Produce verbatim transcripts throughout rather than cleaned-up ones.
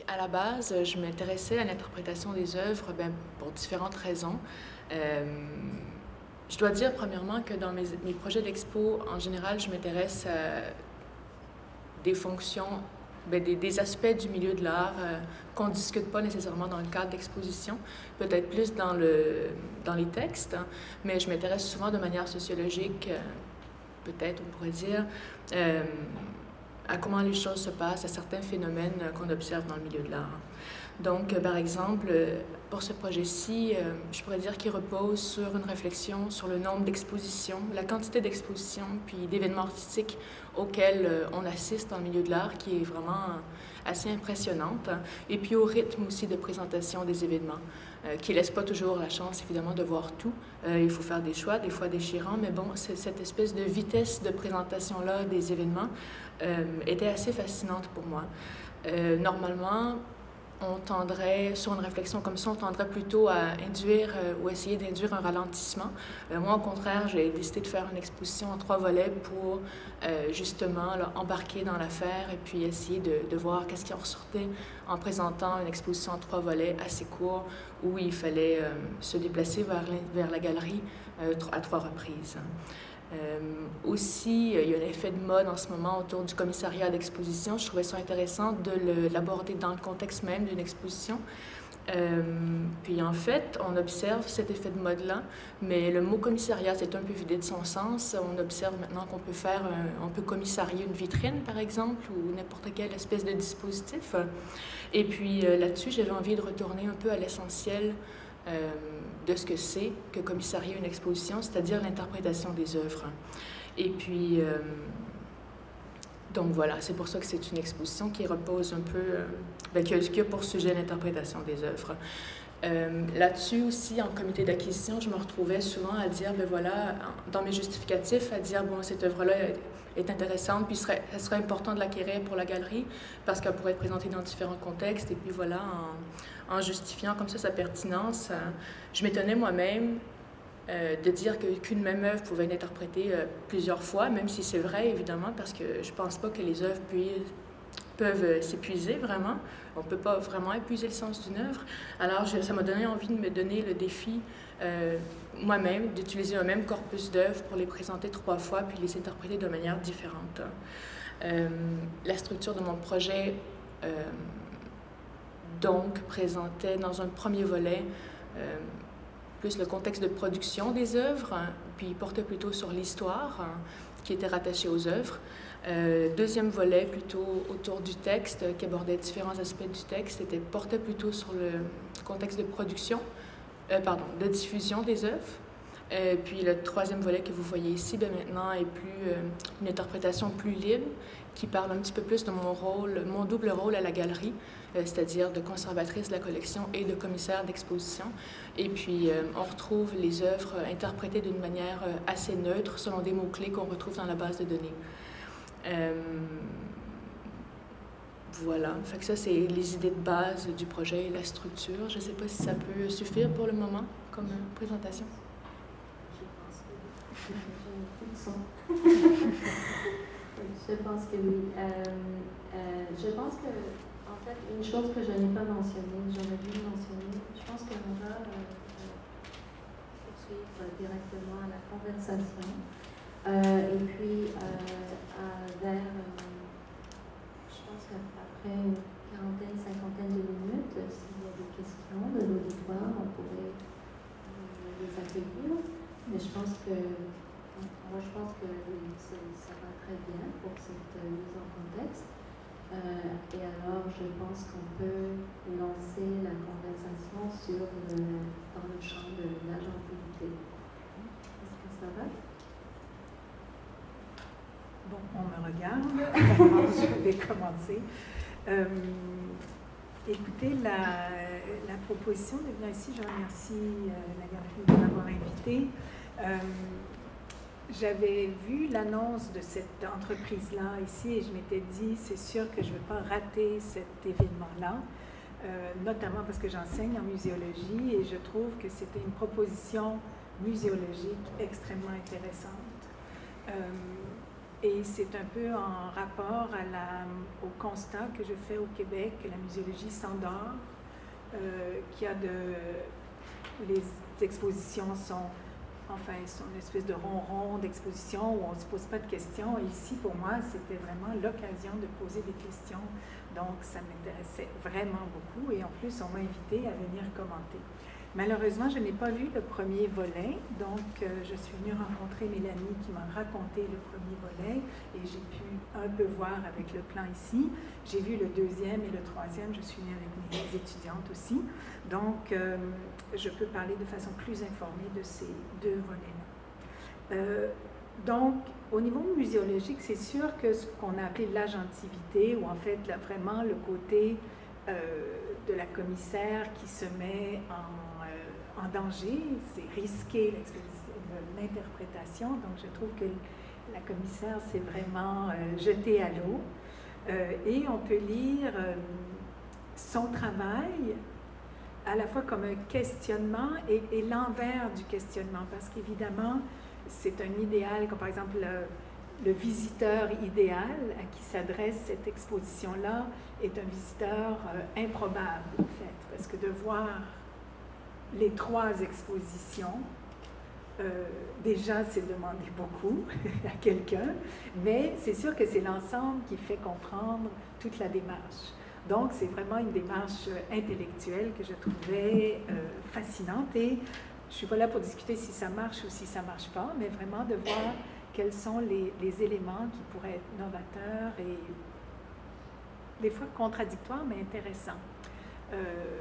à la base, je m'intéressais à l'interprétation des œuvres ben, pour différentes raisons. Euh, je dois dire, premièrement, que dans mes, mes projets d'expo, en général, je m'intéresse à des fonctions, ben, des, des aspects du milieu de l'art euh, qu'on ne discute pas nécessairement dans le cadre d'exposition, peut-être plus dans, le, dans les textes, hein, mais je m'intéresse souvent de manière sociologique, euh, peut-être on pourrait dire, euh, à comment les choses se passent, à certains phénomènes qu'on observe dans le milieu de l'art. Donc, euh, par exemple, euh, pour ce projet-ci, euh, je pourrais dire qu'il repose sur une réflexion sur le nombre d'expositions, la quantité d'expositions, puis d'événements artistiques auxquels euh, on assiste dans le milieu de l'art, qui est vraiment assez impressionnante, et puis au rythme aussi de présentation des événements, euh, qui ne laisse pas toujours la chance, évidemment, de voir tout. Euh, il faut faire des choix, des fois déchirants, mais bon, c'est cette espèce de vitesse de présentation-là des événements euh, était assez fascinante pour moi. Euh, normalement, on tendrait, sur une réflexion comme ça, on tendrait plutôt à induire euh, ou essayer d'induire un ralentissement. Euh, moi, au contraire, j'ai décidé de faire une exposition en trois volets pour euh, justement là, embarquer dans l'affaire et puis essayer de, de voir qu'est-ce qui en ressortait en présentant une exposition en trois volets assez court où il fallait euh, se déplacer vers, vers la galerie euh, à trois reprises. Euh, aussi, il y a un effet de mode en ce moment autour du commissariat d'exposition. Je trouvais ça intéressant de l'aborder dans le contexte même d'une exposition. Euh, puis en fait, on observe cet effet de mode-là, mais le mot commissariat s'est un peu vidé de son sens. On observe maintenant qu'on peut faire, un, on peut commissarier une vitrine, par exemple, ou n'importe quelle espèce de dispositif. Et puis euh, là-dessus, j'avais envie de retourner un peu à l'essentiel Euh, de ce que c'est que commissarier une exposition, c'est-à-dire l'interprétation des œuvres. Et puis, euh, donc voilà, c'est pour ça que c'est une exposition qui repose un peu, euh, ben, qui, a, qui a pour sujet l'interprétation des œuvres. Euh, Là-dessus aussi, en comité d'acquisition, je me retrouvais souvent à dire, ben voilà, dans mes justificatifs, à dire, bon, cette œuvre-là est intéressante, puis serait, ça serait important de l'acquérir pour la galerie, parce qu'elle pourrait être présentée dans différents contextes, et puis voilà, en, en justifiant comme ça sa pertinence, euh, je m'étonnais moi-même euh, de dire qu'une même œuvre pouvait être interprétée euh, plusieurs fois, même si c'est vrai, évidemment, parce que je pense pas que les œuvres puissent peuvent s'épuiser vraiment. On ne peut pas vraiment épuiser le sens d'une œuvre. Alors, je, ça m'a donné envie de me donner le défi euh, moi-même, d'utiliser un même corpus d'œuvres pour les présenter trois fois, puis les interpréter de manière différente. Euh, la structure de mon projet, euh, donc, présentait dans un premier volet euh, plus le contexte de production des œuvres, hein, puis portait plutôt sur l'histoire, hein, qui était rattachée aux œuvres. Euh, deuxième volet, plutôt autour du texte, qui abordait différents aspects du texte, était portait plutôt sur le contexte de production, euh, pardon, de diffusion des œuvres. Euh, puis le troisième volet que vous voyez ici, bien maintenant, est plus euh, une interprétation plus libre, qui parle un petit peu plus de mon rôle, mon double rôle à la galerie, euh, c'est-à-dire de conservatrice de la collection et de commissaire d'exposition. Et puis, euh, on retrouve les œuvres interprétées d'une manière euh, assez neutre, selon des mots-clés qu'on retrouve dans la base de données. Euh, voilà, fait que ça, c'est les idées de base du projet et la structure. Je ne sais pas si ça peut suffire pour le moment comme euh, présentation. Je pense que oui. Euh, euh, je pense que, en fait, une chose que je n'ai pas mentionnée, j'aurais dû mentionner, je pense qu'on va euh, poursuivre directement à la conversation. Euh, et puis, euh, à, vers, euh, je pense qu'après une quarantaine, cinquantaine de minutes, s'il y a des questions de l'auditoire, on pourrait euh, les accueillir. Mais je pense que Moi, je pense que ça va très bien pour cette mise en contexte. Euh, et alors, je pense qu'on peut lancer la conversation sur le, dans le champ de l'agentivité. Est-ce que ça va? Bon, on me regarde. Je vais commencer. Euh, écoutez, la, la proposition de venir ici, je remercie euh, la galerie de m'avoir invitée. Euh, J'avais vu l'annonce de cette entreprise-là ici et je m'étais dit, c'est sûr que je ne veux pas rater cet événement-là, euh, notamment parce que j'enseigne en muséologie et je trouve que c'était une proposition muséologique extrêmement intéressante. Euh, Et c'est un peu en rapport à la, au constat que je fais au Québec que la muséologie s'endort, euh, qu'il y a de... Les expositions sont, enfin, sont une espèce de ronron d'exposition où on ne se pose pas de questions. Et ici, pour moi, c'était vraiment l'occasion de poser des questions. Donc, ça m'intéressait vraiment beaucoup. Et en plus, on m'a invité à venir commenter. Malheureusement, je n'ai pas vu le premier volet, donc euh, je suis venue rencontrer Mélanie qui m'a raconté le premier volet et j'ai pu un peu voir avec le plan ici. J'ai vu le deuxième et le troisième, je suis venue avec mes étudiantes aussi. Donc, euh, je peux parler de façon plus informée de ces deux volets-là. Euh, donc, au niveau muséologique, c'est sûr que ce qu'on a appelé l'agentivité, ou en fait, là, vraiment le côté euh, de la commissaire qui se met en en danger, c'est risqué l'interprétation, donc je trouve que la commissaire s'est vraiment euh, jetée à l'eau. Euh, et on peut lire euh, son travail à la fois comme un questionnement et, et l'envers du questionnement, parce qu'évidemment, c'est un idéal, comme par exemple le, le visiteur idéal à qui s'adresse cette exposition-là est un visiteur euh, improbable, en fait, parce que de voir les trois expositions, euh, déjà, c'est demander beaucoup à quelqu'un, mais c'est sûr que c'est l'ensemble qui fait comprendre toute la démarche. Donc, c'est vraiment une démarche intellectuelle que je trouvais euh, fascinante et je ne suis pas là pour discuter si ça marche ou si ça ne marche pas, mais vraiment de voir quels sont les, les éléments qui pourraient être novateurs et des fois contradictoires, mais intéressants. Euh,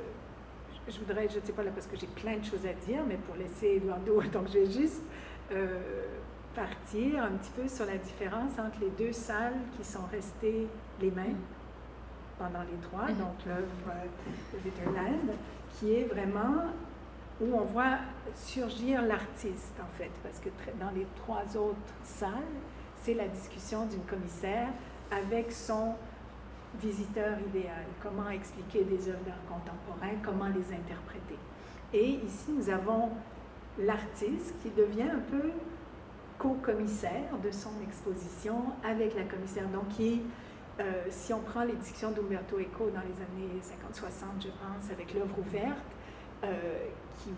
Je voudrais, je ne sais pas là parce que j'ai plein de choses à dire, mais pour laisser Eduardo, donc je vais juste euh, partir un petit peu sur la différence entre les deux salles qui sont restées les mêmes pendant les trois, mm-hmm. donc l'œuvre de Witterland, qui est vraiment où on voit surgir l'artiste en fait, parce que dans les trois autres salles, c'est la discussion d'une commissaire avec son visiteur idéal, comment expliquer des œuvres d'art contemporain, comment les interpréter. Et ici, nous avons l'artiste qui devient un peu co-commissaire de son exposition avec la commissaire. Donc, qui, euh, si on prend les discussions d'Umberto Eco dans les années cinquante soixante, je pense, avec l'œuvre ouverte, euh, qui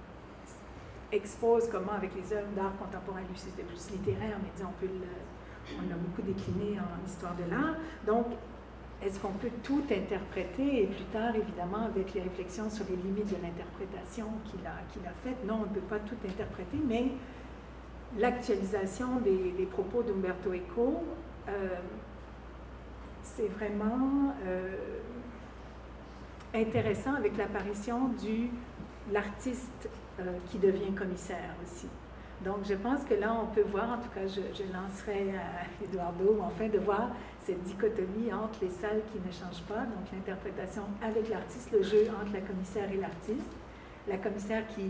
expose comment, avec les œuvres d'art contemporain, lui c'était plus littéraire, mais disons, on peut le, on l'a beaucoup décliné en histoire de l'art. Donc, est-ce qu'on peut tout interpréter? Et plus tard, évidemment, avec les réflexions sur les limites de l'interprétation qu'il a, qu'il a faites, non, on ne peut pas tout interpréter, mais l'actualisation des, des propos d'Umberto Eco, euh, c'est vraiment euh, intéressant avec l'apparition de l'artiste euh, qui devient commissaire aussi. Donc, je pense que là, on peut voir, en tout cas, je, je lancerai à Eduardo, enfin, de voir cette dichotomie entre les salles qui ne changent pas, donc l'interprétation avec l'artiste, le jeu entre la commissaire et l'artiste, la commissaire qui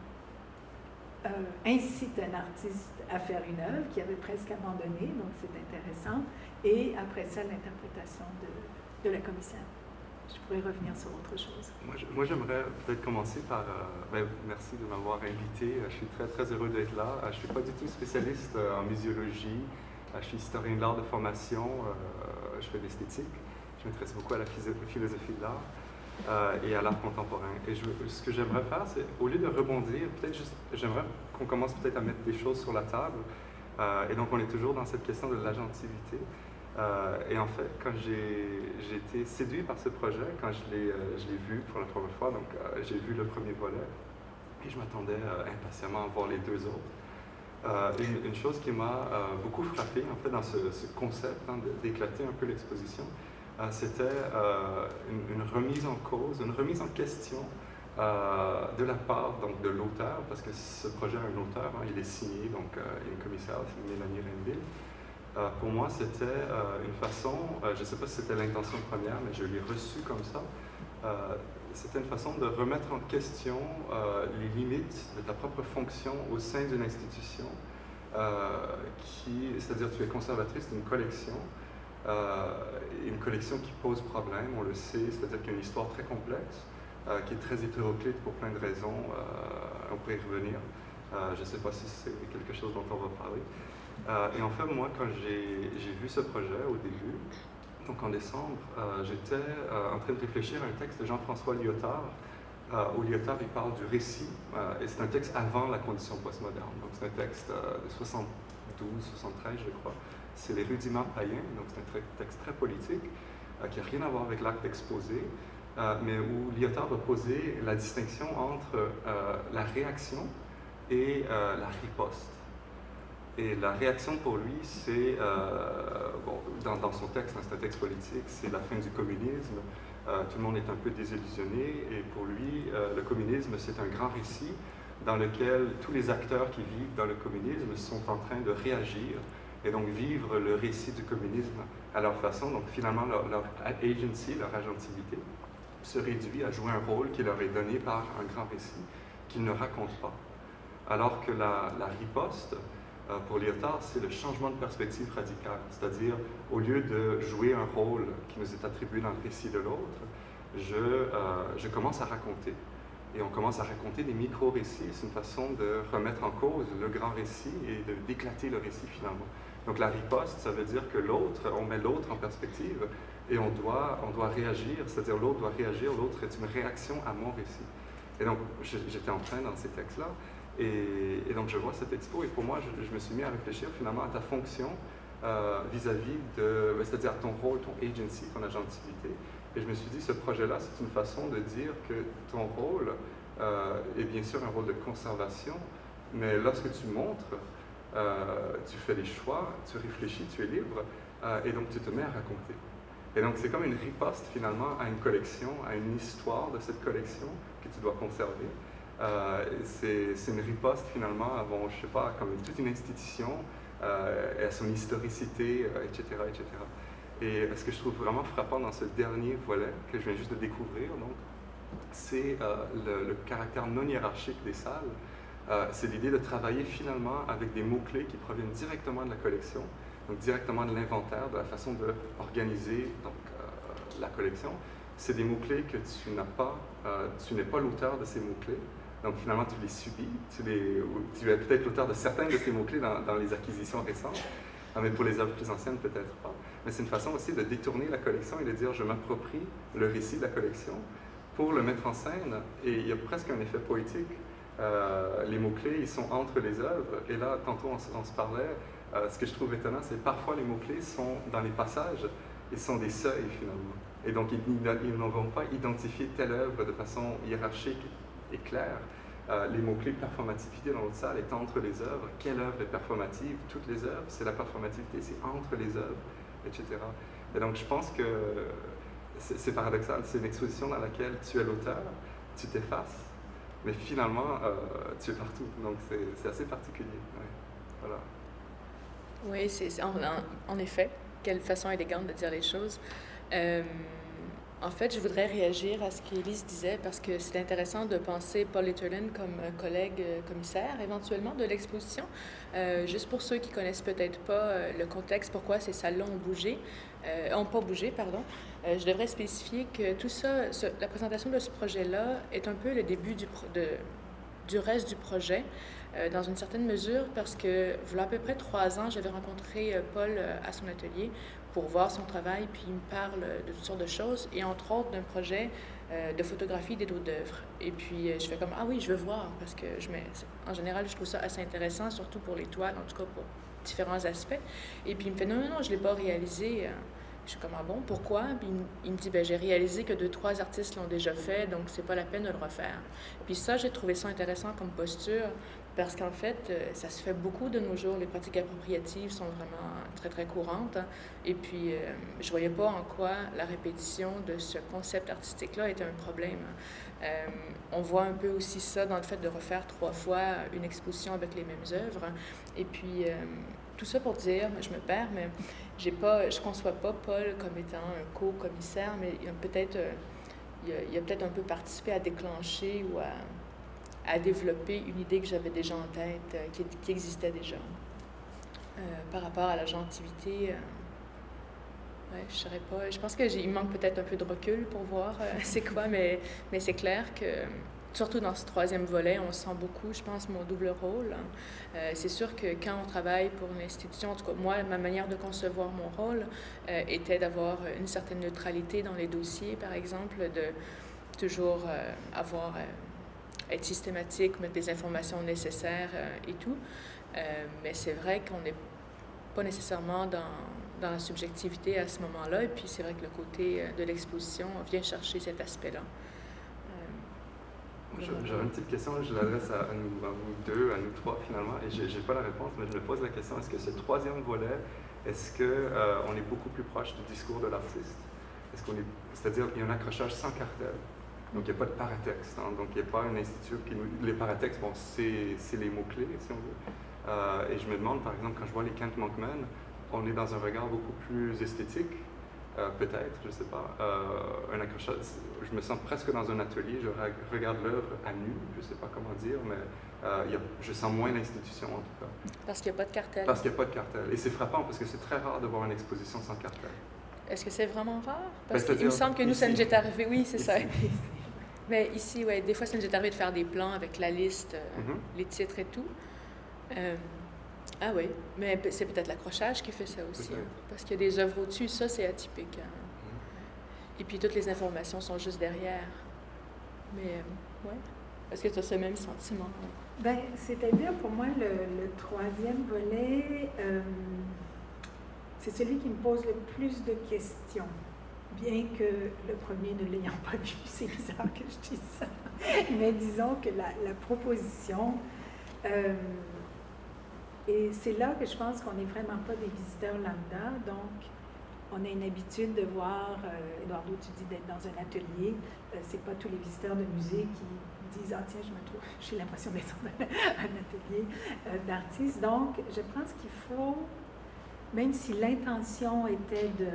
euh, incite un artiste à faire une œuvre qui avait presque abandonné, donc c'est intéressant, et après ça, l'interprétation de, de la commissaire. Je pourrais revenir sur autre chose. Moi, je, moi j'aimerais peut-être commencer par... Euh, ben, merci de m'avoir invité. Je suis très, très heureux d'être là. Je ne suis pas du tout spécialiste en muséologie. Je suis historien de l'art de formation. Euh, je fais de l'esthétique. Je m'intéresse beaucoup à la philosophie de l'art euh, et à l'art contemporain. Et je, ce que j'aimerais faire, c'est, au lieu de rebondir, peut-être juste, j'aimerais qu'on commence peut-être à mettre des choses sur la table. Euh, et donc, on est toujours dans cette question de l'agentivité. Euh, et en fait, quand j'ai été séduit par ce projet, quand je l'ai euh, vu pour la première fois, donc euh, j'ai vu le premier volet, et je m'attendais euh, impatiemment à voir les deux autres. Euh, une, une chose qui m'a euh, beaucoup frappé, en fait, dans ce, ce concept hein, d'éclater un peu l'exposition, euh, c'était euh, une, une remise en cause, une remise en question euh, de la part donc, de l'auteur, parce que ce projet a un auteur, hein, il est signé, donc euh, il y a une commissaire, c'est Mélanie Rainville. Euh, pour moi, c'était euh, une façon, euh, je ne sais pas si c'était l'intention première, mais je l'ai reçu comme ça, euh, c'était une façon de remettre en question euh, les limites de ta propre fonction au sein d'une institution, euh, qui, c'est-à-dire tu es conservatrice d'une collection, euh, une collection qui pose problème, on le sait, c'est-à-dire qu'il y a une histoire très complexe, euh, qui est très hétéroclite pour plein de raisons, euh, on pourrait y revenir, euh, je ne sais pas si c'est quelque chose dont on va parler. Euh, et en fait, moi, quand j'ai vu ce projet au début, donc en décembre, euh, j'étais euh, en train de réfléchir à un texte de Jean-François Lyotard, euh, où Lyotard il parle du récit, euh, et c'est un texte avant la condition postmoderne. Donc c'est un texte euh, de soixante-douze soixante-treize, je crois. C'est les rudiments païens, donc c'est un texte très politique, euh, qui n'a rien à voir avec l'acte exposé, euh, mais où Lyotard va poser la distinction entre euh, la réaction et euh, la riposte. Et la réaction pour lui, c'est, euh, bon, dans, dans son texte, hein, c'est un texte politique, c'est la fin du communisme, euh, tout le monde est un peu désillusionné, et pour lui, euh, le communisme, c'est un grand récit dans lequel tous les acteurs qui vivent dans le communisme sont en train de réagir, et donc vivre le récit du communisme à leur façon. Donc finalement, leur, leur agency, leur agentivité, se réduit à jouer un rôle qui leur est donné par un grand récit qu'ils ne racontent pas. Alors que la, la riposte, pour Lyotard, c'est le changement de perspective radical. C'est-à-dire, au lieu de jouer un rôle qui nous est attribué dans le récit de l'autre, je, euh, je commence à raconter. Et on commence à raconter des micro-récits. C'est une façon de remettre en cause le grand récit et d'éclater le récit finalement. Donc la riposte, ça veut dire que l'autre, on met l'autre en perspective et on doit, on doit réagir, c'est-à-dire l'autre doit réagir, l'autre est une réaction à mon récit. Et donc, j'étais en train dans ces textes-là. Et, et donc, je vois cette expo, et pour moi, je, je me suis mis à réfléchir finalement à ta fonction vis-à-vis euh, de, c'est-à-dire ton rôle, ton agency, ton agentivité. Et je me suis dit, ce projet-là, c'est une façon de dire que ton rôle euh, est bien sûr un rôle de conservation, mais lorsque tu montres, euh, tu fais des choix, tu réfléchis, tu es libre, euh, et donc tu te mets à raconter. Et donc, c'est comme une riposte finalement à une collection, à une histoire de cette collection que tu dois conserver. Euh, c'est une riposte finalement à, bon, je sais pas, comme toute une institution, euh, à son historicité, euh, et cetera, et cetera. Et ce que je trouve vraiment frappant dans ce dernier volet, que je viens juste de découvrir, donc, c'est euh, le, le caractère non hiérarchique des salles. Euh, c'est l'idée de travailler finalement avec des mots-clés qui proviennent directement de la collection, donc directement de l'inventaire, de la façon d'organiser donc, euh, la collection. C'est des mots-clés que tu n'as pas, euh, tu n'es pas l'auteur de ces mots-clés. Donc finalement, tu les subis, tu, les, tu es peut-être l'auteur de certains de ces mots-clés dans, dans les acquisitions récentes, mais pour les œuvres plus anciennes, peut-être pas. Mais c'est une façon aussi de détourner la collection et de dire, je m'approprie le récit de la collection pour le mettre en scène. Et il y a presque un effet poétique. Euh, les mots-clés, ils sont entre les œuvres. Et là, tantôt, on, on se parlait, euh, ce que je trouve étonnant, c'est parfois les mots-clés sont dans les passages, ils sont des seuils finalement. Et donc, ils, ils ne vont pas identifier telle œuvre de façon hiérarchique et clair. Euh, les mots-clés performativité dans notre salle est entre les œuvres. Quelle œuvre est performative? Toutes les œuvres, c'est la performativité, c'est entre les œuvres, et cetera. Et donc je pense que c'est paradoxal, c'est une exposition dans laquelle tu es l'auteur, tu t'effaces, mais finalement euh, tu es partout. Donc c'est assez particulier. Ouais. Voilà. Oui, c'est en, en effet, quelle façon élégante de dire les choses. Euh, En fait, je voudrais réagir à ce qu'Élise disait parce que c'est intéressant de penser Paul Litterland comme un collègue commissaire éventuellement de l'exposition. Euh, juste pour ceux qui connaissent peut-être pas euh, le contexte, pourquoi ces salles-là ont bougé, euh, ont pas bougé, pardon. Euh, je devrais spécifier que tout ça, ce, la présentation de ce projet-là est un peu le début du, pro, de, du reste du projet. Euh, dans une certaine mesure, parce que, voilà à peu près trois ans, j'avais rencontré euh, Paul euh, à son atelier pour voir son travail, puis il me parle de toutes sortes de choses, et entre autres d'un projet euh, de photographie des dos d'œuvre. Et puis, euh, je fais comme, ah oui, je veux voir, parce que, je mets, en général, je trouve ça assez intéressant, surtout pour les toiles, en tout cas pour différents aspects. Et puis, il me fait, non, non, non, je ne l'ai pas réalisé. Je suis comme, ah bon, pourquoi? Puis il me dit, ben j'ai réalisé que deux, trois artistes l'ont déjà fait, donc c'est pas la peine de le refaire. Puis ça, j'ai trouvé ça intéressant comme posture, parce qu'en fait, ça se fait beaucoup de nos jours. Les pratiques appropriatives sont vraiment très, très courantes. Hein. Et puis, euh, je voyais pas en quoi la répétition de ce concept artistique-là était un problème. Euh, on voit un peu aussi ça dans le fait de refaire trois fois une exposition avec les mêmes œuvres. Et puis, euh, tout ça pour dire, je me perds, mais j'ai pas, je ne conçois pas Paul comme étant un co-commissaire, mais il a peut-être euh, il a, il a peut-être un peu participé à déclencher ou à, à développer une idée que j'avais déjà en tête, euh, qui, qui existait déjà. Euh, par rapport à la gentilité, euh, ouais, je ne saurais pas. Je pense qu'il manque peut-être un peu de recul pour voir euh, c'est quoi, mais, mais c'est clair que surtout dans ce troisième volet, on sent beaucoup, je pense, mon double rôle. Euh, c'est sûr que quand on travaille pour une institution, en tout cas, moi, ma manière de concevoir mon rôle euh, était d'avoir une certaine neutralité dans les dossiers, par exemple, de toujours euh, avoir, euh, être systématique, mettre des informations nécessaires euh, et tout. Euh, mais c'est vrai qu'on n'est pas nécessairement dans, dans la subjectivité à ce moment-là, et puis c'est vrai que le côté de l'exposition vient chercher cet aspect-là. J'aurais une petite question, je l'adresse à, à, nous, à vous deux, à nous trois finalement, et je n'ai pas la réponse, mais je me pose la question, est-ce que ce troisième volet, est-ce qu'on euh, est beaucoup plus proche du discours de l'artiste? Est-ce qu'on est, c'est-à-dire qu'il y a un accrochage sans cartel, donc il n'y a pas de paratexte, hein, donc il n'y a pas un institut qui nous... Les paratextes, bon, c'est les mots-clés, si on veut. Euh, et je me demande, par exemple, quand je vois les Kent Monkman, on est dans un regard beaucoup plus esthétique, Euh, peut-être, je ne sais pas, euh, un accrochage. Je me sens presque dans un atelier, je regarde l'œuvre à nu, je ne sais pas comment dire, mais euh, y a, je sens moins l'institution en tout cas. Parce qu'il n'y a pas de cartel. Parce qu'il n'y a pas de cartel. Et c'est frappant parce que c'est très rare de voir une exposition sans cartel. Est-ce que c'est vraiment rare? Parce ben, qu'il me semble que nous, ici, ça nous est arrivé, oui, c'est ça. Mais ici, ouais, des fois, ça nous est arrivé de faire des plans avec la liste, euh, mm-hmm. les titres et tout. Euh, Ah oui, mais c'est peut-être l'accrochage qui fait ça aussi, hein, parce qu'il y a des œuvres au-dessus, ça c'est atypique. Hein. Mm. Et puis toutes les informations sont juste derrière. Mais euh, ouais, est-ce que tu as ce même sentiment? Bien, c'est-à-dire pour moi, le, le troisième volet, euh, c'est celui qui me pose le plus de questions. Bien que le premier ne l'ayant pas vu, c'est bizarre que je dise ça. Mais disons que la, la proposition... Euh, Et c'est là que je pense qu'on n'est vraiment pas des visiteurs lambda. Donc, on a une habitude de voir, euh, Eduardo, tu dis d'être dans un atelier. Euh, c'est pas tous les visiteurs de musée qui disent « Ah tiens, je me trouve, j'ai l'impression d'être dans un atelier euh, d'artiste. » Donc, je pense qu'il faut, même si l'intention était de,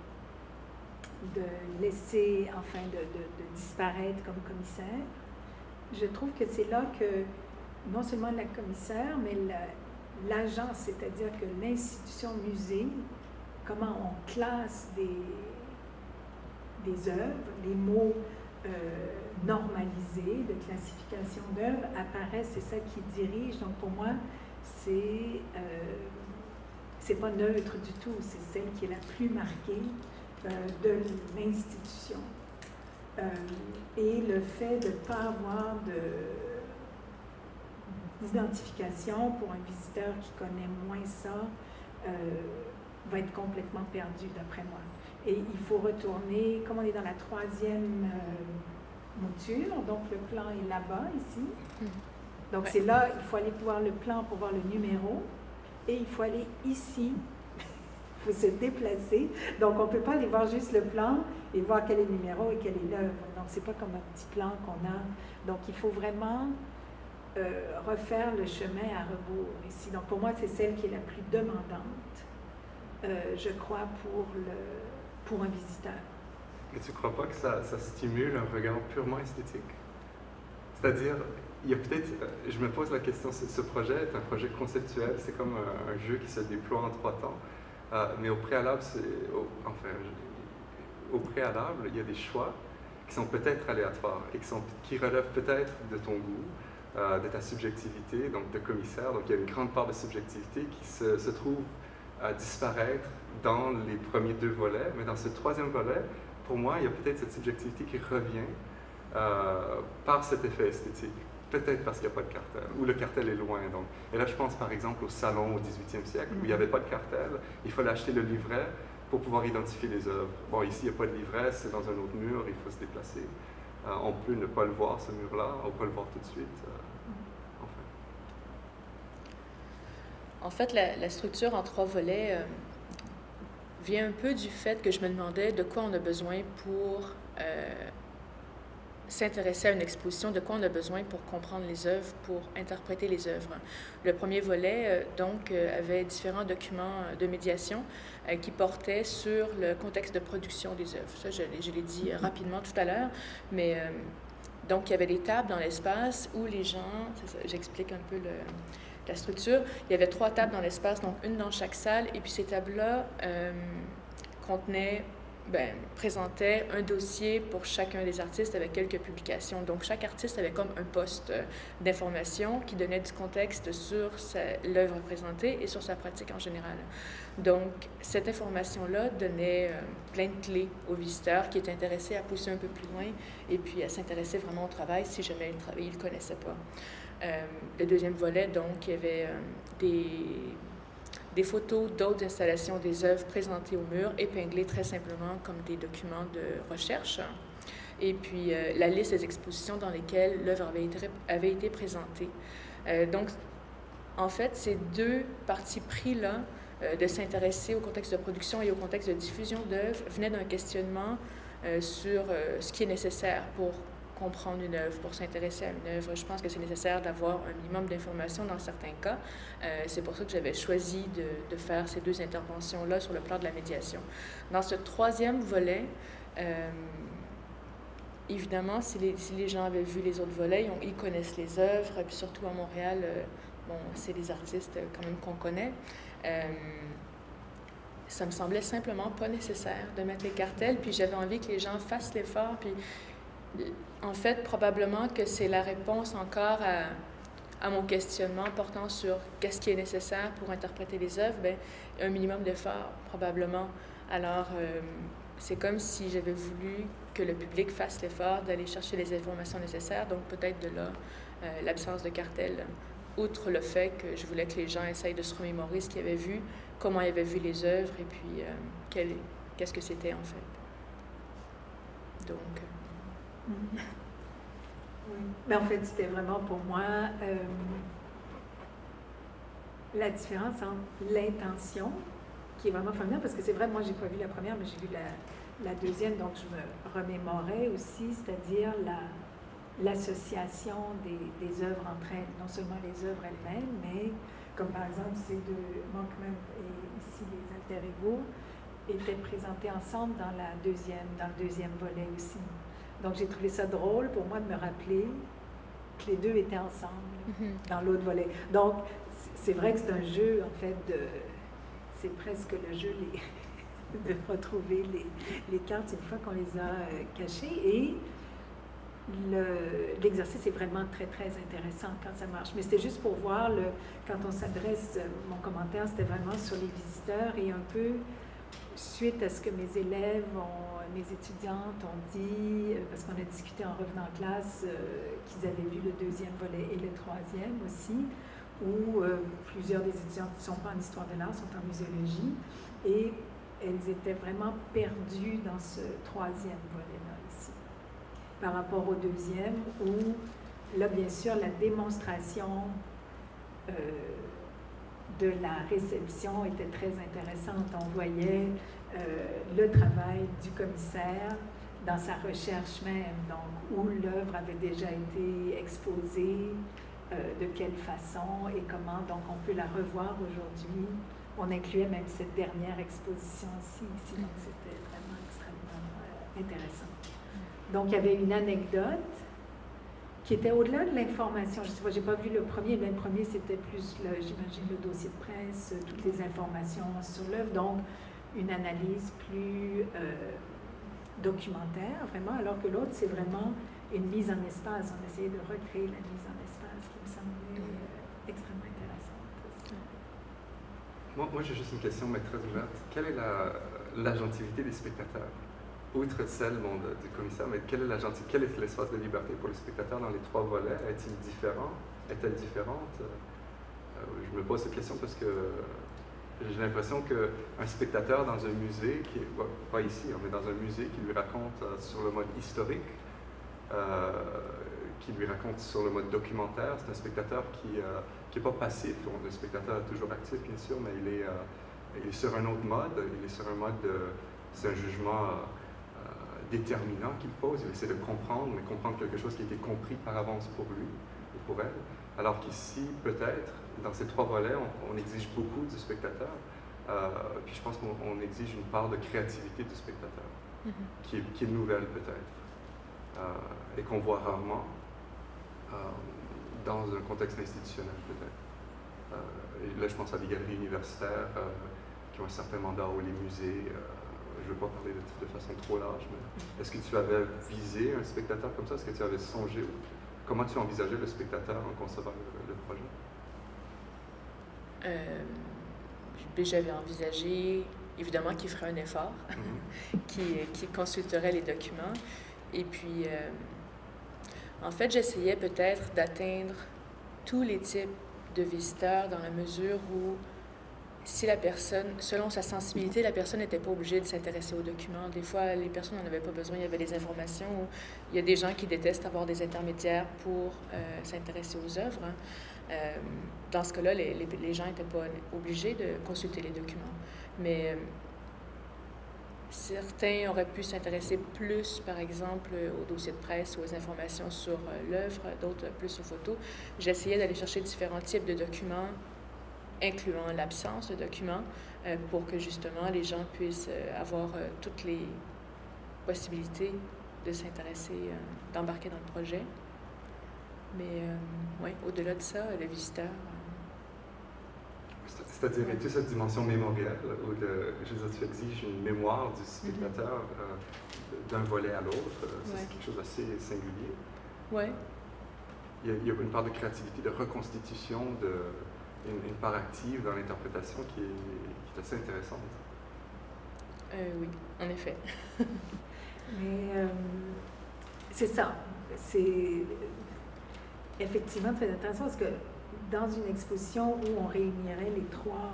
de laisser, enfin, de, de, de disparaître comme commissaire, je trouve que c'est là que, non seulement la commissaire, mais la, l'agence, c'est-à-dire que l'institution musée, comment on classe des, des œuvres, les mots euh, normalisés de classification d'œuvres apparaissent, c'est ça qui dirige. Donc pour moi, c'est euh, c'est pas neutre du tout, c'est celle qui est la plus marquée euh, de l'institution. Euh, et le fait de ne pas avoir de d'identification pour un visiteur qui connaît moins ça euh, va être complètement perdu, d'après moi. Et il faut retourner, comme on est dans la troisième euh, mouture, donc le plan est là-bas, ici. Donc ouais. C'est là, il faut aller voir le plan pour voir le numéro, et il faut aller ici, il faut se déplacer. Donc on ne peut pas aller voir juste le plan et voir quel est le numéro et quelle est l'œuvre. Donc c'est pas comme un petit plan qu'on a. Donc il faut vraiment Euh, refaire le chemin à rebours ici. Donc pour moi, c'est celle qui est la plus demandante, euh, je crois, pour, le, pour un visiteur. Et tu ne crois pas que ça, ça stimule un regard purement esthétique? C'est-à-dire, il y a peut-être, je me pose la question, ce projet est un projet conceptuel, c'est comme un, un jeu qui se déploie en trois temps, euh, mais au préalable, au, enfin, au préalable, il y a des choix qui sont peut-être aléatoires et qui, sont, qui relèvent peut-être de ton goût, Euh, de ta subjectivité, donc de commissaire. Donc il y a une grande part de subjectivité qui se, se trouve à disparaître dans les premiers deux volets, mais dans ce troisième volet, pour moi, il y a peut-être cette subjectivité qui revient euh, par cet effet esthétique. Peut-être parce qu'il n'y a pas de cartel, ou le cartel est loin. Donc. Et là, je pense par exemple au salon au dix-huitième siècle, où il n'y avait pas de cartel, il fallait acheter le livret pour pouvoir identifier les œuvres. Bon, ici, il n'y a pas de livret, c'est dans un autre mur, il faut se déplacer. Euh, on peut ne pas le voir, ce mur-là, on peut le voir tout de suite. Euh, enfin. En fait, la, la structure en trois volets euh, vient un peu du fait que je me demandais de quoi on a besoin pour euh, s'intéresser à une exposition, de quoi on a besoin pour comprendre les œuvres, pour interpréter les œuvres. Le premier volet, euh, donc, euh, avait différents documents de médiation euh, qui portaient sur le contexte de production des œuvres. Ça, je, je l'ai dit euh, rapidement tout à l'heure, mais euh, donc, il y avait des tables dans l'espace où les gens, j'explique un peu le, la structure, il y avait trois tables dans l'espace, donc une dans chaque salle, et puis ces tables-là euh, contenaient ben, présentait un dossier pour chacun des artistes avec quelques publications. Donc, chaque artiste avait comme un poste d'information qui donnait du contexte sur l'œuvre présentée et sur sa pratique en général. Donc, cette information-là donnait euh, plein de clés aux visiteurs qui étaient intéressés à pousser un peu plus loin et puis à s'intéresser vraiment au travail si jamais le travail, ils ne le connaissaient pas. Euh, le deuxième volet, donc, il y avait euh, des... des photos d'autres installations des œuvres présentées au mur, épinglées très simplement comme des documents de recherche. Et puis, euh, la liste des expositions dans lesquelles l'œuvre avait été, avait été présentée. Euh, donc, en fait, ces deux partis pris-là, euh, de s'intéresser au contexte de production et au contexte de diffusion d'œuvres, venaient d'un questionnement euh, sur euh, ce qui est nécessaire pour comprendre une œuvre, pour s'intéresser à une œuvre. Je pense que c'est nécessaire d'avoir un minimum d'informations dans certains cas. Euh, c'est pour ça que j'avais choisi de, de faire ces deux interventions-là sur le plan de la médiation. Dans ce troisième volet, euh, évidemment, si les, si les gens avaient vu les autres volets, ils, ont, ils connaissent les œuvres, puis surtout à Montréal, euh, bon, c'est des artistes quand même qu'on connaît. Euh, ça me semblait simplement pas nécessaire de mettre les cartels, puis j'avais envie que les gens fassent l'effort, puis en fait, probablement que c'est la réponse encore à, à mon questionnement portant sur qu'est-ce qui est nécessaire pour interpréter les œuvres. Bien, un minimum d'effort, probablement. Alors, euh, c'est comme si j'avais voulu que le public fasse l'effort d'aller chercher les informations nécessaires, donc peut-être de là euh, l'absence de cartel, outre le fait que je voulais que les gens essayent de se remémorer ce qu'ils avaient vu, comment ils avaient vu les œuvres, et puis euh, quel, qu'est-ce que c'était en fait. Donc... Oui. Mais en fait, c'était vraiment pour moi euh, la différence entre l'intention, qui est vraiment familière, parce que c'est vrai, moi, j'ai pas vu la première, mais j'ai vu la, la deuxième, donc je me remémorais aussi, c'est-à-dire la, l'association des, des œuvres entre elles, non seulement les œuvres elles-mêmes, mais comme par exemple ces deux, Monkman et ici les alter ego, étaient présentés ensemble dans, la deuxième, dans le deuxième volet aussi. Donc, j'ai trouvé ça drôle pour moi de me rappeler que les deux étaient ensemble mm-hmm. dans l'autre volet. Donc, c'est vrai que c'est un jeu, en fait, de... C'est presque le jeu les, de retrouver les, les cartes une fois qu'on les a euh, cachées. Et l'exercice le, est vraiment très, très intéressant quand ça marche. Mais c'était juste pour voir, le, quand on s'adresse, mon commentaire, c'était vraiment sur les visiteurs et un peu suite à ce que mes élèves ont mes étudiantes ont dit, parce qu'on a discuté en revenant en classe, euh, qu'ils avaient vu le deuxième volet et le troisième aussi, où euh, plusieurs des étudiantes ne sont pas en histoire de l'art, sont en muséologie, et elles étaient vraiment perdues dans ce troisième volet-là ici, par rapport au deuxième, où là, bien sûr, la démonstration euh, de la réception était très intéressante. On voyait Euh, le travail du commissaire dans sa recherche même, donc où l'œuvre avait déjà été exposée, euh, de quelle façon et comment, donc on peut la revoir aujourd'hui. On incluait même cette dernière exposition-ci, ici, donc c'était vraiment extrêmement euh, intéressant. Donc il y avait une anecdote qui était au-delà de l'information. Je ne sais pas, j'ai pas vu le premier, mais le premier c'était plus, j'imagine, le dossier de presse, toutes les informations sur l'œuvre, donc une analyse plus euh, documentaire, vraiment, alors que l'autre, c'est vraiment une mise en espace. On essayait de recréer la mise en espace qui me semblait euh, extrêmement intéressante. Moi, moi j'ai juste une question, mais très ouverte. Quelle est la, l'agentivité des spectateurs? Outre celle bon, de, du commissaire, mais quelle est l'agentivité, quel est l'espace de liberté pour les spectateurs dans les trois volets? Est-il différent? Est-elle différente? Euh, je me pose cette question parce que j'ai l'impression qu'un spectateur dans un musée, qui est, pas ici, mais dans un musée qui lui raconte euh, sur le mode historique, euh, qui lui raconte sur le mode documentaire, c'est un spectateur qui n'est euh, pas passif, un spectateur toujours actif bien sûr, mais il est, euh, il est sur un autre mode, il est sur un mode de, c'est un jugement euh, déterminant qu'il pose, il essaie de comprendre, mais comprendre quelque chose qui a été compris par avance pour lui ou pour elle, alors qu'ici, peut-être, dans ces trois volets, on, on exige beaucoup du spectateur, euh, puis je pense qu'on exige une part de créativité du spectateur, mm-hmm. qui, est, qui est nouvelle peut-être, euh, et qu'on voit rarement euh, dans un contexte institutionnel peut-être. Euh, et là, je pense à des galeries universitaires euh, qui ont un certain mandat, ou les musées, euh, je ne veux pas parler de, de façon trop large, mais est-ce que tu avais visé un spectateur comme ça? Est-ce que tu avais songé? Comment tu envisageais le spectateur en concevant le, le projet? Euh, J'avais envisagé, évidemment, qu'il ferait un effort, mm-hmm. qu'il qu'il consulterait les documents. Et puis, euh, en fait, j'essayais peut-être d'atteindre tous les types de visiteurs dans la mesure où, si la personne, selon sa sensibilité, la personne n'était pas obligée de s'intéresser aux documents. Des fois, les personnes n'en avaient pas besoin, il y avait des informations. Où il y a des gens qui détestent avoir des intermédiaires pour euh, s'intéresser aux œuvres. Hein. Euh, dans ce cas-là, les, les, les gens n'étaient pas obligés de consulter les documents. Mais euh, certains auraient pu s'intéresser plus, par exemple, aux dossiers de presse ou aux informations sur euh, l'œuvre, d'autres plus aux photos. J'essayais d'aller chercher différents types de documents, incluant l'absence de documents, euh, pour que justement les gens puissent euh, avoir euh, toutes les possibilités de s'intéresser, euh, d'embarquer dans le projet. Mais euh, oui, au-delà de ça, le visiteur... Euh, C'est-à-dire, ouais. Tu as cette dimension mémorielle, où le, je veux dire, tu exiges une mémoire du spectateur mm-hmm. euh, d'un volet à l'autre. Ça, ouais. C'est quelque chose d'assez singulier. Oui. Il, il y a une part de créativité, de reconstitution, de, une, une part active dans l'interprétation qui est, qui est assez intéressante. Euh, oui, en effet. Mais euh, c'est ça. C'est... Effectivement, très intéressant parce que dans une exposition où on réunirait les trois,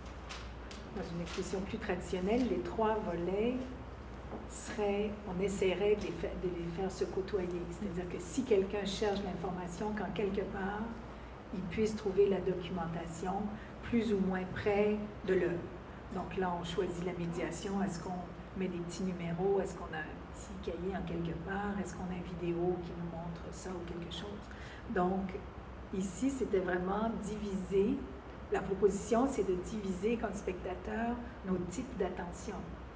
dans une exposition plus traditionnelle, les trois volets seraient, on essaierait de les, fa- de les faire se côtoyer. C'est-à-dire que si quelqu'un cherche l'information, qu'en quelque part, il puisse trouver la documentation plus ou moins près de l'œuvre. Donc là, on choisit la médiation. Est-ce qu'on met des petits numéros? Est-ce qu'on a un petit cahier en quelque part? Est-ce qu'on a une vidéo qui nous montre ça ou quelque chose? Donc, ici, c'était vraiment diviser. La proposition, c'est de diviser comme spectateur nos types d'attention.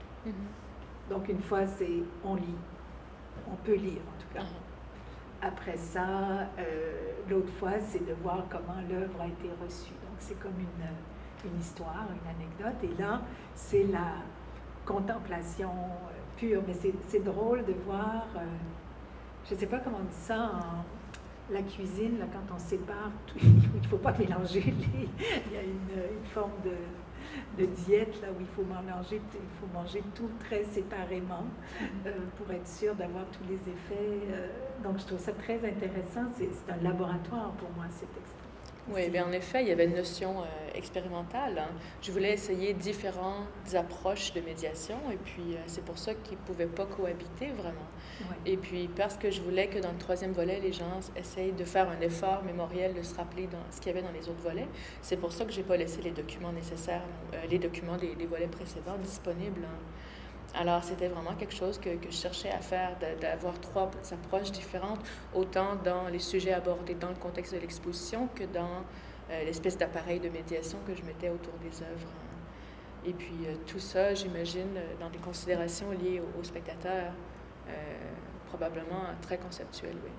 Mm-hmm. Donc, une fois, c'est on lit. On peut lire, en tout cas. Mm-hmm. Après ça, euh, l'autre fois, c'est de voir comment l'œuvre a été reçue. Donc, c'est comme une, une histoire, une anecdote. Et là, c'est la contemplation euh, pure. Mais c'est, c'est drôle de voir, euh, je ne sais pas comment on dit ça en... La cuisine, là, quand on sépare, tout, il ne faut pas mélanger les... Il y a une, une forme de, de diète là, où il faut mélanger, il faut manger tout très séparément euh, pour être sûr d'avoir tous les effets. Euh, donc, je trouve ça très intéressant. C'est, c'est un laboratoire pour moi, cette exposition. Oui, bien en effet, il y avait une notion euh, expérimentale. Hein. Je voulais essayer différentes approches de médiation et puis euh, c'est pour ça qu'ils ne pouvaient pas cohabiter vraiment. Ouais. Et puis parce que je voulais que dans le troisième volet, les gens essayent de faire un effort mémoriel, de se rappeler dans ce qu'il y avait dans les autres volets, c'est pour ça que je n'ai pas laissé les documents nécessaires, euh, les documents des, des volets précédents disponibles. Hein. Alors, c'était vraiment quelque chose que, que je cherchais à faire, de, d'avoir trois approches différentes, autant dans les sujets abordés dans le contexte de l'exposition que dans euh, l'espèce d'appareil de médiation que je mettais autour des œuvres. Et puis, euh, tout ça, j'imagine, dans des considérations liées aux, aux spectateurs, euh, probablement très conceptuelles, oui.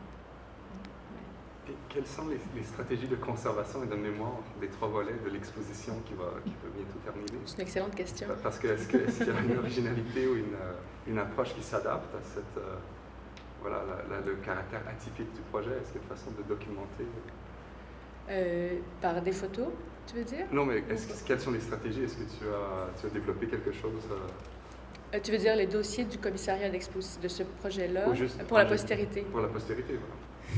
Et quelles sont les, les stratégies de conservation et de mémoire des trois volets de l'exposition qui va, qui va bientôt terminer? C'est une excellente question. Parce que est-ce, que, est-ce qu'il y a une originalité ou une, une approche qui s'adapte à cette, euh, voilà, la, la, le caractère atypique du projet? Est-ce qu'il y a une façon de documenter? Euh, par des photos, tu veux dire? Non, mais est-ce, quelles sont les stratégies? Est-ce que tu as, tu as développé quelque chose? Euh... Euh, tu veux dire les dossiers du commissariat d'exposition de ce projet-là juste, pour la postérité? Pour la postérité, voilà.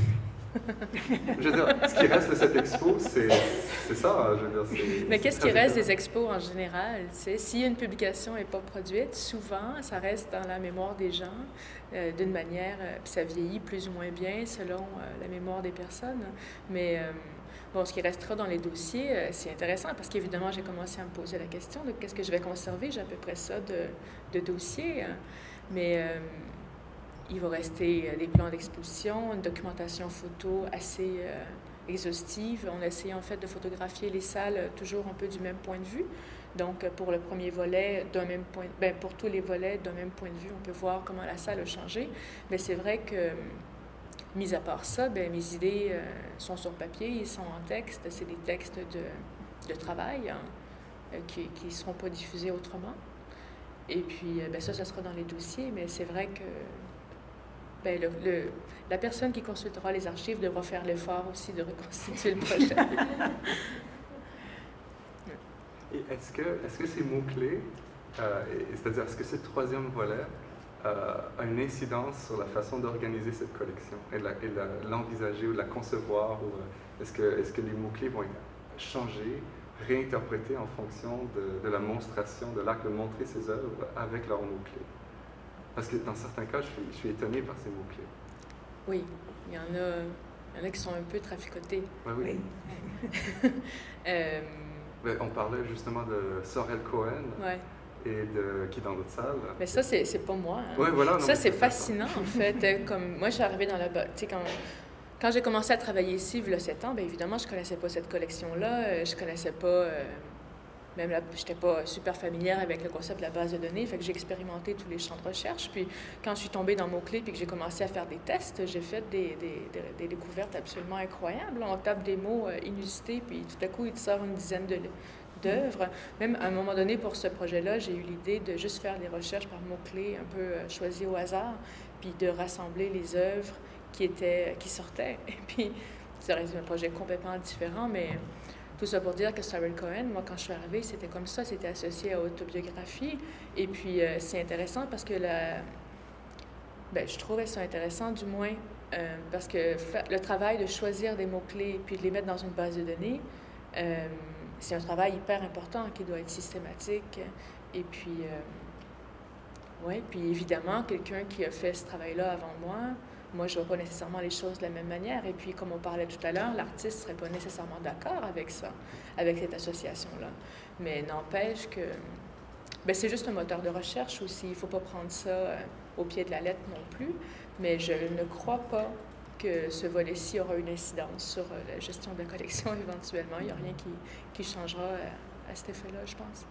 Je veux dire, ce qui reste de cette expo, c'est, c'est ça. Je veux dire, c'est, Mais qu'est-ce qui reste des expos en général? C'est, si une publication n'est pas produite, souvent, ça reste dans la mémoire des gens euh, d'une manière, euh, puis ça vieillit plus ou moins bien selon euh, la mémoire des personnes. Mais euh, bon, ce qui restera dans les dossiers, euh, c'est intéressant parce qu'évidemment, j'ai commencé à me poser la question de qu'est-ce que je vais conserver. J'ai à peu près ça de, de dossiers. Hein. Mais... Euh, il va rester des plans d'exposition, une documentation photo assez euh, exhaustive. On a essayé en fait de photographier les salles toujours un peu du même point de vue. Donc pour le premier volet, d'un même point, ben, pour tous les volets, d'un même point de vue, on peut voir comment la salle a changé. Mais c'est vrai que, mis à part ça, ben, mes idées euh, sont sur papier, ils sont en texte. C'est des textes de, de travail hein, qui ne seront pas diffusés autrement. Et puis, ben, ça, ça sera dans les dossiers, mais c'est vrai que ben, le, le, la personne qui consultera les archives devra faire l'effort aussi de reconstituer le projet. Et est-ce que, est-ce que ces mots-clés, euh, c'est-à-dire est-ce que ce troisième volet euh, a une incidence sur la façon d'organiser cette collection et de, la, et de l'envisager ou de la concevoir, ou est-ce que, est-ce que les mots-clés vont être changés, réinterprétés en fonction de, de la monstration, de l'acte de montrer ces œuvres avec leurs mots-clés? Parce que dans certains cas, je suis, je suis étonné par ces mots-clés. Oui, il y en a, il y en a qui sont un peu traficotés. Ouais, oui. euh, On parlait justement de Sorel Cohen, ouais. et de, qui est dans l'autre salle. Mais ça, c'est, c'est pas moi. Hein. Ouais, voilà, non, ça, c'est fascinant, en fait. Comme, moi, je suis arrivée dans la... Tu sais, quand, quand j'ai commencé à travailler ici, il y a sept ans, bien évidemment, je connaissais pas cette collection-là. Je connaissais pas... Euh, même là, je n'étais pas super familière avec le concept de la base de données. Fait que j'ai expérimenté tous les champs de recherche. Puis, quand je suis tombée dans mots-clés puis que j'ai commencé à faire des tests, j'ai fait des, des, des, des découvertes absolument incroyables. On tape des mots euh, inusités, puis tout à coup, il te sort une dizaine de... d'œuvres. Même à un moment donné, pour ce projet-là, j'ai eu l'idée de juste faire des recherches par mots-clés un peu euh, choisis au hasard, puis de rassembler les œuvres qui, étaient, qui sortaient. Et puis, ça aurait été un projet complètement différent, mais tout ça pour dire que Sorel Cohen, moi, quand je suis arrivée, c'était comme ça, c'était associé à autobiographie. Et puis, euh, c'est intéressant parce que la... ben, je trouvais ça intéressant, du moins, euh, parce que le travail de choisir des mots-clés puis de les mettre dans une base de données, euh, c'est un travail hyper important qui doit être systématique. Et puis, euh, ouais, puis évidemment, quelqu'un qui a fait ce travail-là avant moi, moi, je ne vois pas nécessairement les choses de la même manière. Et puis, comme on parlait tout à l'heure, l'artiste ne serait pas nécessairement d'accord avec ça, avec cette association-là. Mais n'empêche que ben, c'est juste un moteur de recherche aussi. Il ne faut pas prendre ça euh, au pied de la lettre non plus. Mais je ne crois pas que ce volet-ci aura une incidence sur euh, la gestion de la collection éventuellement. Il n'y a rien qui, qui changera à, à cet effet-là, je pense.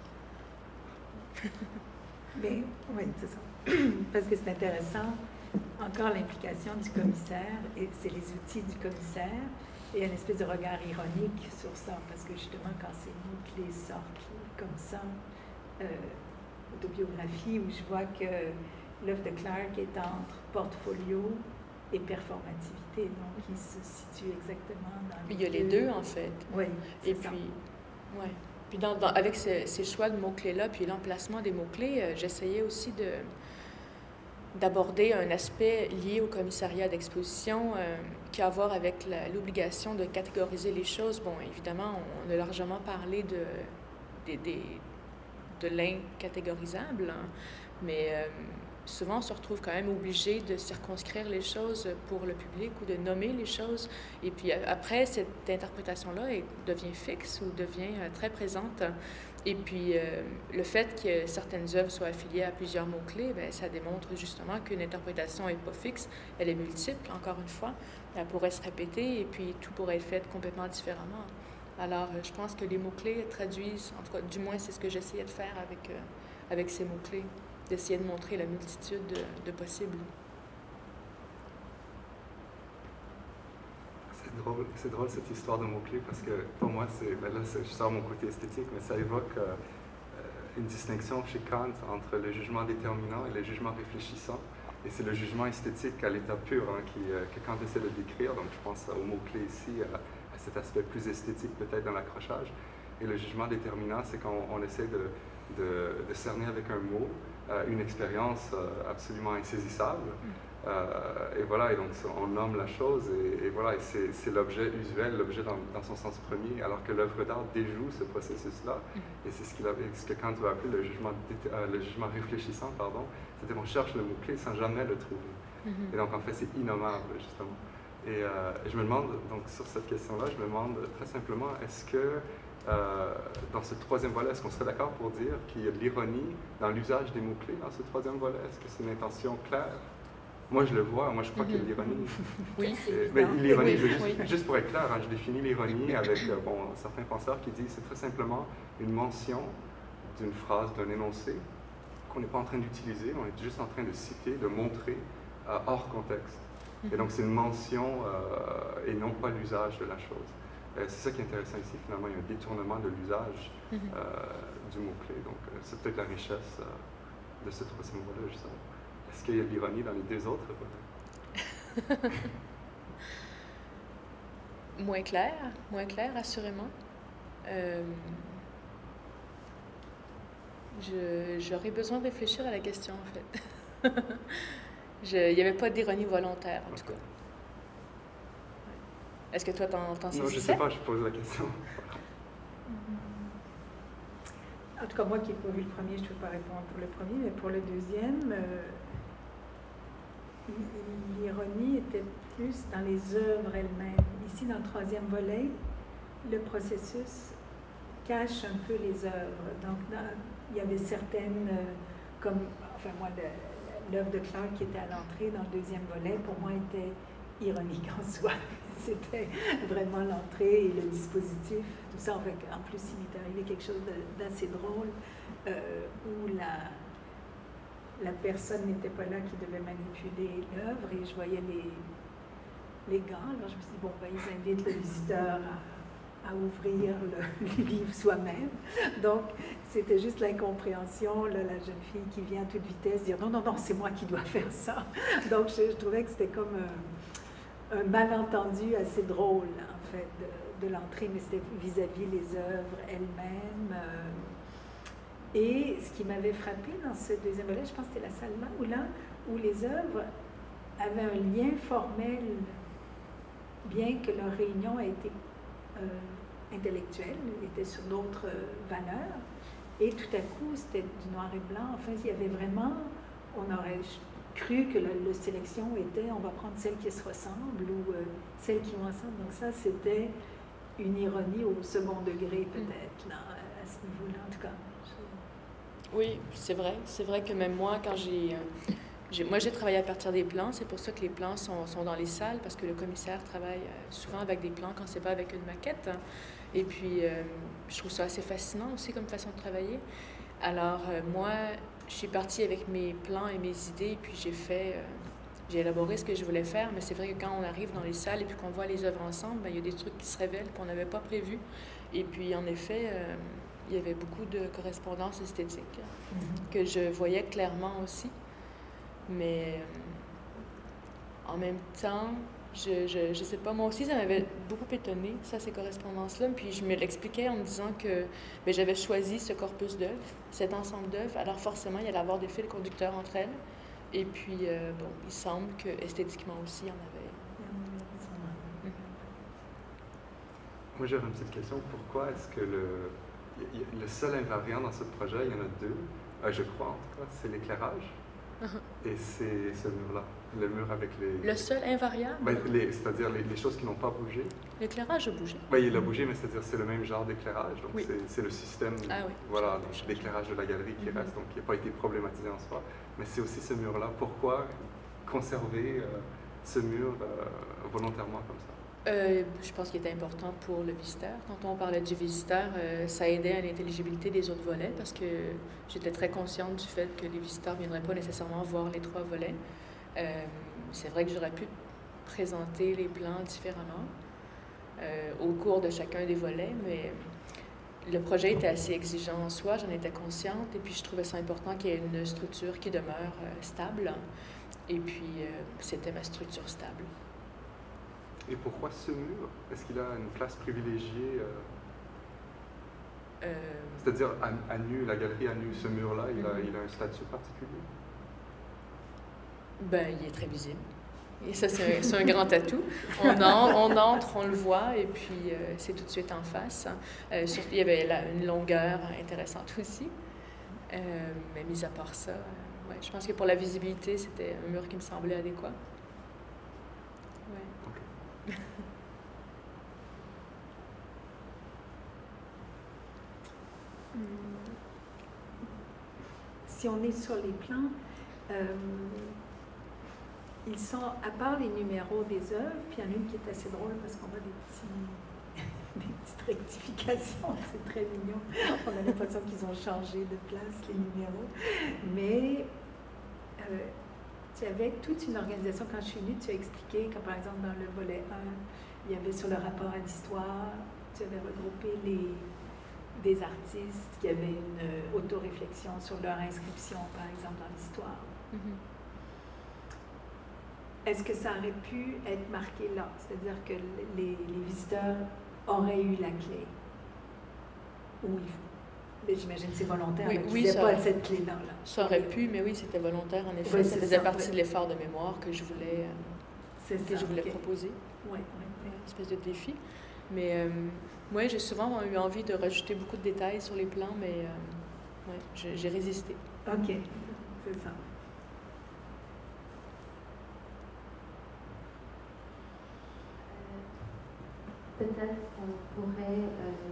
Bien, oui, c'est ça. Parce que c'est intéressant, encore l'implication du commissaire, et c'est les outils du commissaire, et une espèce de regard ironique sur ça, parce que justement, quand ces mots-clés sortent comme ça, euh, autobiographie, où je vois que l'œuvre de Clark est entre portfolio et performativité, donc il se situe exactement dans les Il y a les deux, en fait. Oui, et ça. puis, ouais. Puis dans, dans, avec ce, ces choix de mots-clés-là, puis l'emplacement des mots-clés, euh, j'essayais aussi de d'aborder un aspect lié au commissariat d'exposition euh, qui a à voir avec la, l'obligation de catégoriser les choses. Bon, évidemment, on a largement parlé de, de, de, de l'incatégorisable, hein, mais euh, souvent, on se retrouve quand même obligé de circonscrire les choses pour le public ou de nommer les choses. Et puis après, cette interprétation-là devient fixe ou devient euh, très présente. Et puis, euh, le fait que certaines œuvres soient affiliées à plusieurs mots-clés, bien, ça démontre justement qu'une interprétation n'est pas fixe, elle est multiple, encore une fois. Elle pourrait se répéter et puis tout pourrait être fait complètement différemment. Alors, euh, je pense que les mots-clés traduisent, en tout cas, du moins, c'est ce que j'essayais de faire avec, euh, avec ces mots-clés, d'essayer de montrer la multitude de, de possibles. C'est drôle, c'est drôle cette histoire de mots-clés parce que pour moi, c'est, ben là, c'est, je sors mon côté esthétique, mais ça évoque euh, une distinction chez Kant entre le jugement déterminant et le jugement réfléchissant. Et c'est le jugement esthétique à l'état pur hein, qui, euh, que Kant essaie de décrire. Donc je pense aux mots-clés ici, à, à cet aspect plus esthétique peut-être dans l'accrochage. Et le jugement déterminant, c'est quand on, on essaie de, de, de cerner avec un mot euh, une expérience euh, absolument insaisissable. Euh, et voilà, et donc on nomme la chose, et, et voilà, et c'est, c'est l'objet usuel, l'objet dans, dans son sens premier, alors que l'œuvre d'art déjoue ce processus-là, et c'est ce, qu'il avait, ce que Kant va appeler le jugement, euh, le jugement réfléchissant, pardon, c'est-à-dire qu'on cherche le mot-clé sans jamais le trouver. Mm-hmm. Et donc en fait, c'est innommable, justement. Et euh, je me demande, donc sur cette question-là, je me demande très simplement, est-ce que euh, dans ce troisième volet, est-ce qu'on serait d'accord pour dire qu'il y a de l'ironie dans l'usage des mots-clés dans ce troisième volet? Est-ce que c'est une intention claire? Moi, je le vois. Moi, je crois mm-hmm. qu'il y a de l'ironie. Oui, c'est mais l'ironie, oui, juste, oui. juste pour être clair, hein, je définis l'ironie avec euh, bon, certains penseurs qui disent que c'est très simplement une mention d'une phrase, d'un énoncé qu'on n'est pas en train d'utiliser, on est juste en train de citer, de montrer euh, hors contexte. Mm-hmm. Et donc, c'est une mention euh, et non pas l'usage de la chose. Euh, c'est ça qui est intéressant ici, finalement, il y a un détournement de l'usage mm-hmm. euh, du mot-clé. Donc, euh, c'est peut-être la richesse euh, de ce troisième volet, justement. Est-ce qu'il y a de l'ironie dans les deux autres volets? Moins clair, moins clair, assurément. Euh, je, j'aurais besoin de réfléchir à la question, en fait. je, il n'y avait pas d'ironie volontaire, en tout cas. Est-ce que toi, t'en, t'en sais? Non, je ne sais pas, je pose la question. En tout cas, moi qui n'ai pas vu le premier, je ne peux pas répondre pour le premier, mais pour le deuxième, euh, l'ironie était plus dans les œuvres elles-mêmes. Ici, dans le troisième volet, le processus cache un peu les œuvres. Donc, dans, il y avait certaines, euh, comme, enfin moi, le, l'œuvre de Clark qui était à l'entrée dans le deuxième volet, pour moi, était ironique en soi. C'était vraiment l'entrée et le dispositif, tout ça. En fait, en plus, il m'est arrivé quelque chose de, d'assez drôle, euh, où la, la personne n'était pas là qui devait manipuler l'œuvre, et je voyais les, les gants. Alors je me suis dit, bon, ben, ils invitent le visiteur à, à ouvrir le, le livre soi-même. Donc, c'était juste l'incompréhension, là, la jeune fille qui vient à toute vitesse dire, non, non, non, c'est moi qui dois faire ça. Donc, je, je trouvais que c'était comme un, un malentendu assez drôle, en fait, de, de l'entrée, mais c'était vis-à-vis les œuvres elles-mêmes. Euh, et ce qui m'avait frappé dans ce deuxième volet, je pense que c'était la salle là, où, là, où les œuvres avaient un lien formel, bien que leur réunion a été euh, intellectuelle, était sur d'autres euh, valeurs. Et tout à coup, c'était du noir et blanc. Enfin, il y avait vraiment, on aurait cru que la, la sélection était, on va prendre celles qui se ressemblent ou euh, celles qui vont ensemble. Donc ça, c'était une ironie au second degré, peut-être, là, à ce niveau-là, en tout cas. Je... Oui, c'est vrai. C'est vrai que même moi, quand j'ai... Euh, j'ai moi, j'ai travaillé à partir des plans. C'est pour ça que les plans sont, sont dans les salles, parce que le commissaire travaille euh, souvent avec des plans quand c'est pas avec une maquette. Et puis, euh, je trouve ça assez fascinant aussi comme façon de travailler. Alors, euh, moi, je suis partie avec mes plans et mes idées, et puis j'ai fait, euh, j'ai élaboré ce que je voulais faire. Mais c'est vrai que quand on arrive dans les salles et puis qu'on voit les œuvres ensemble, bien, il y a des trucs qui se révèlent qu'on n'avait pas prévus. Et puis, en effet, euh, il y avait beaucoup de correspondances esthétiques mm-hmm. que je voyais clairement aussi. Mais euh, en même temps, je, je, je sais pas, moi aussi, ça m'avait beaucoup étonnée, ça, ces correspondances-là. Puis je me l'expliquais en me disant que bien, j'avais choisi ce corpus d'œuvres, cet ensemble d'œuvres, alors forcément, il y allait avoir des fils conducteurs entre elles. Et puis, euh, bon, il semble qu'esthétiquement aussi, il y en avait. Mm-hmm. Moi, j'avais une petite question. Pourquoi est-ce que le, le seul invariant dans ce projet, il y en a deux, euh, je crois en tout cas, c'est l'éclairage? Uh-huh. Et c'est ce mur-là, le mur avec les... Le seul invariable? Ben, les, c'est-à-dire les, les choses qui n'ont pas bougé. L'éclairage a bougé. Ben, il a bougé, mais c'est-à-dire c'est le même genre d'éclairage. Donc oui. c'est, c'est le système ah, oui. voilà, donc, d'éclairage de la galerie qui mm-hmm. reste, donc qui n'a pas été problématisé en soi. Mais c'est aussi ce mur-là. Pourquoi conserver euh, ce mur euh, volontairement comme ça? Euh, je pense qu'il était important pour le visiteur. Quand on parlait du visiteur, euh, ça aidait à l'intelligibilité des autres volets parce que j'étais très consciente du fait que les visiteurs ne viendraient pas nécessairement voir les trois volets. Euh, c'est vrai que j'aurais pu présenter les plans différemment euh, au cours de chacun des volets, mais le projet était assez exigeant en soi, j'en étais consciente, et puis je trouvais ça important qu'il y ait une structure qui demeure euh, stable, et puis euh, c'était ma structure stable. Et pourquoi ce mur? Est-ce qu'il a une place privilégiée euh... Euh... C'est-à-dire, à, à nu, la galerie à nu, ce mur-là, il, mm-hmm. il a un statut particulier? Ben, il est très visible. Et ça, c'est un, c'est un grand atout. On, en, on entre, on le voit, et puis euh, c'est tout de suite en face. Euh, surtout, il y avait là, une longueur intéressante aussi. Euh, mais mis à part ça, euh, ouais, je pense que pour la visibilité, c'était un mur qui me semblait adéquat. Ouais. Si on est sur les plans, euh, ils sont, à part les numéros des œuvres, puis il y en a une qui est assez drôle parce qu'on a des, petits, des petites rectifications, c'est très mignon. On a l'impression qu'ils ont changé de place, les numéros. Mais euh, tu avais toute une organisation. Quand je suis venue, tu as expliqué que, par exemple, dans le volet un, il y avait sur le rapport à l'histoire, tu avais regroupé les, des artistes qui avaient une euh, autoréflexion sur leur inscription, par exemple, dans l'histoire. Mhm. Est-ce que ça aurait pu être marqué là? C'est-à-dire que les, les visiteurs auraient eu la clé? Ou il faut... Mais j'imagine que c'est volontaire, Oui, là, qu'ils oui, n'aient ça- pas cette clé-là. Là. Ça aurait pu, mais oui, c'était volontaire, en effet. Oui, ça c'est faisait ça, partie oui. de l'effort de mémoire que je voulais, euh, C'est que ça, je voulais ok. proposer. Oui, oui, oui. Une espèce de défi. Mais euh, moi, j'ai souvent eu envie de rajouter beaucoup de détails sur les plans, mais euh, ouais, j'ai j'ai résisté. OK, c'est ça. Peut-être qu'on pourrait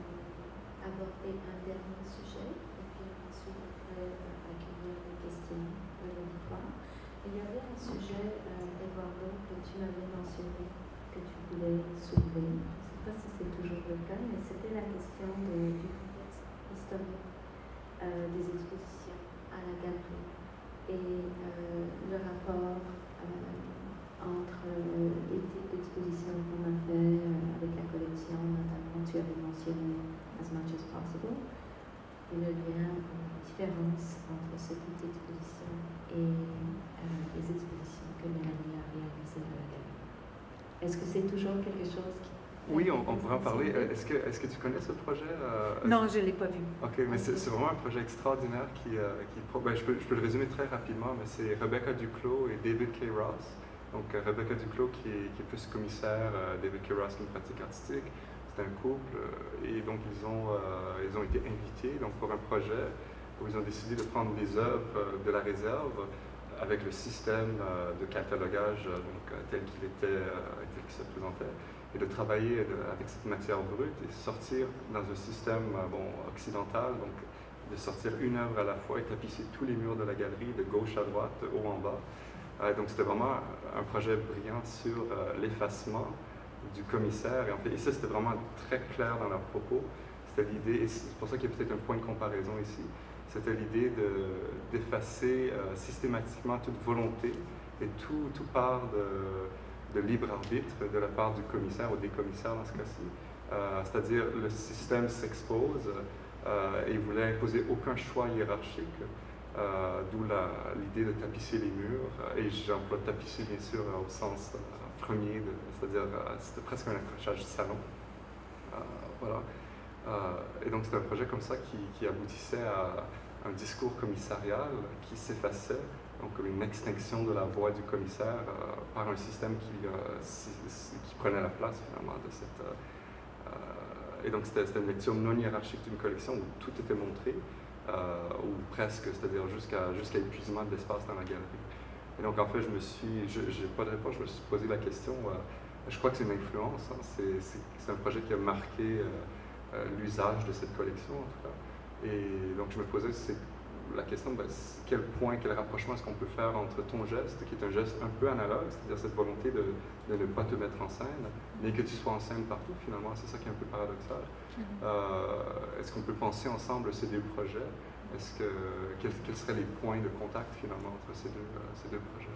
euh, aborder un dernier sujet et puis ensuite après euh, accueillir des questions de l'auditoire. Il y avait un sujet, euh, Eduardo, que tu m'avais mentionné, que tu voulais soulever. Je ne sais pas si c'est toujours le cas, mais c'était la question de, du contexte historique euh, des expositions à la galerie et euh, le rapport euh, entre euh, les types d'expositions qu'on a fait euh, avec la collection, notamment tu avais mentionné As Much As Possible, et le lien, euh, la différence entre ce type d'exposition et euh, les expositions que Mélanie a réalisées à la galerie. Est-ce que c'est toujours quelque chose qui... Oui, on, on pourra en parler. Est-ce que, est-ce que tu connais ce projet? euh, Non, je ne l'ai pas vu. Ok, mais c'est c'est vraiment un projet extraordinaire qui, euh, qui pro- ben, je, peux, je peux le résumer très rapidement, mais c'est Rebecca Duclos et David K. Ross. Donc euh, Rebecca Duclos qui est, qui est plus commissaire, euh, David K. Ross qui est une pratique artistique. C'est un couple euh, et donc ils ont, euh, ils ont été invités donc, pour un projet où ils ont décidé de prendre les œuvres euh, de la réserve avec le système euh, de catalogage euh, donc, euh, tel qu'il était, euh, tel qu'il se présentait, et de travailler de, avec cette matière brute et sortir dans un système euh, bon, occidental, donc de sortir une œuvre à la fois et tapisser tous les murs de la galerie, de gauche à droite, de haut en bas. Euh, donc c'était vraiment un projet brillant sur euh, l'effacement du commissaire. Et, en fait, et ça, c'était vraiment très clair dans leurs propos. C'était l'idée, et c'est pour ça qu'il y a peut-être un point de comparaison ici, c'était l'idée de, d'effacer euh, systématiquement toute volonté et tout, tout part de, de libre arbitre de la part du commissaire ou des commissaires dans ce cas-ci. Euh, c'est-à-dire le système s'expose euh, et il voulait imposer aucun choix hiérarchique. Euh, d'où la- l'idée de tapisser les murs, et j'emploie tapisser bien sûr au sens euh, premier, de- c'est-à-dire euh, c'était presque un accrochage salon. Euh, voilà. Euh, et donc c'est un projet comme ça qui, qui aboutissait à un discours commissarial qui s'effaçait, donc une extinction de la voix du commissaire euh, par un système qui, euh, si- si- qui prenait la place finalement de cette... Euh, euh, et donc c'était c'était une lecture non hiérarchique d'une collection où tout était montré. Euh, ou presque, c'est-à-dire jusqu'à jusqu'à épuisement de l'espace dans la galerie. Et donc en fait, je me suis, je n'ai pas de réponse, je me suis posé la question, euh, je crois que c'est une influence, hein, c'est, c'est, c'est un projet qui a marqué euh, euh, l'usage de cette collection en tout cas. Et donc je me posais c'est, la question, ben, quel point, quel rapprochement est-ce qu'on peut faire entre ton geste, qui est un geste un peu analogue, c'est-à-dire cette volonté de, de ne pas te mettre en scène, mais que tu sois en scène partout finalement, c'est ça qui est un peu paradoxal. Euh, est-ce qu'on peut penser ensemble ces deux projets? Est-ce que, quels, quels seraient les points de contact finalement entre ces deux, euh, ces deux projets?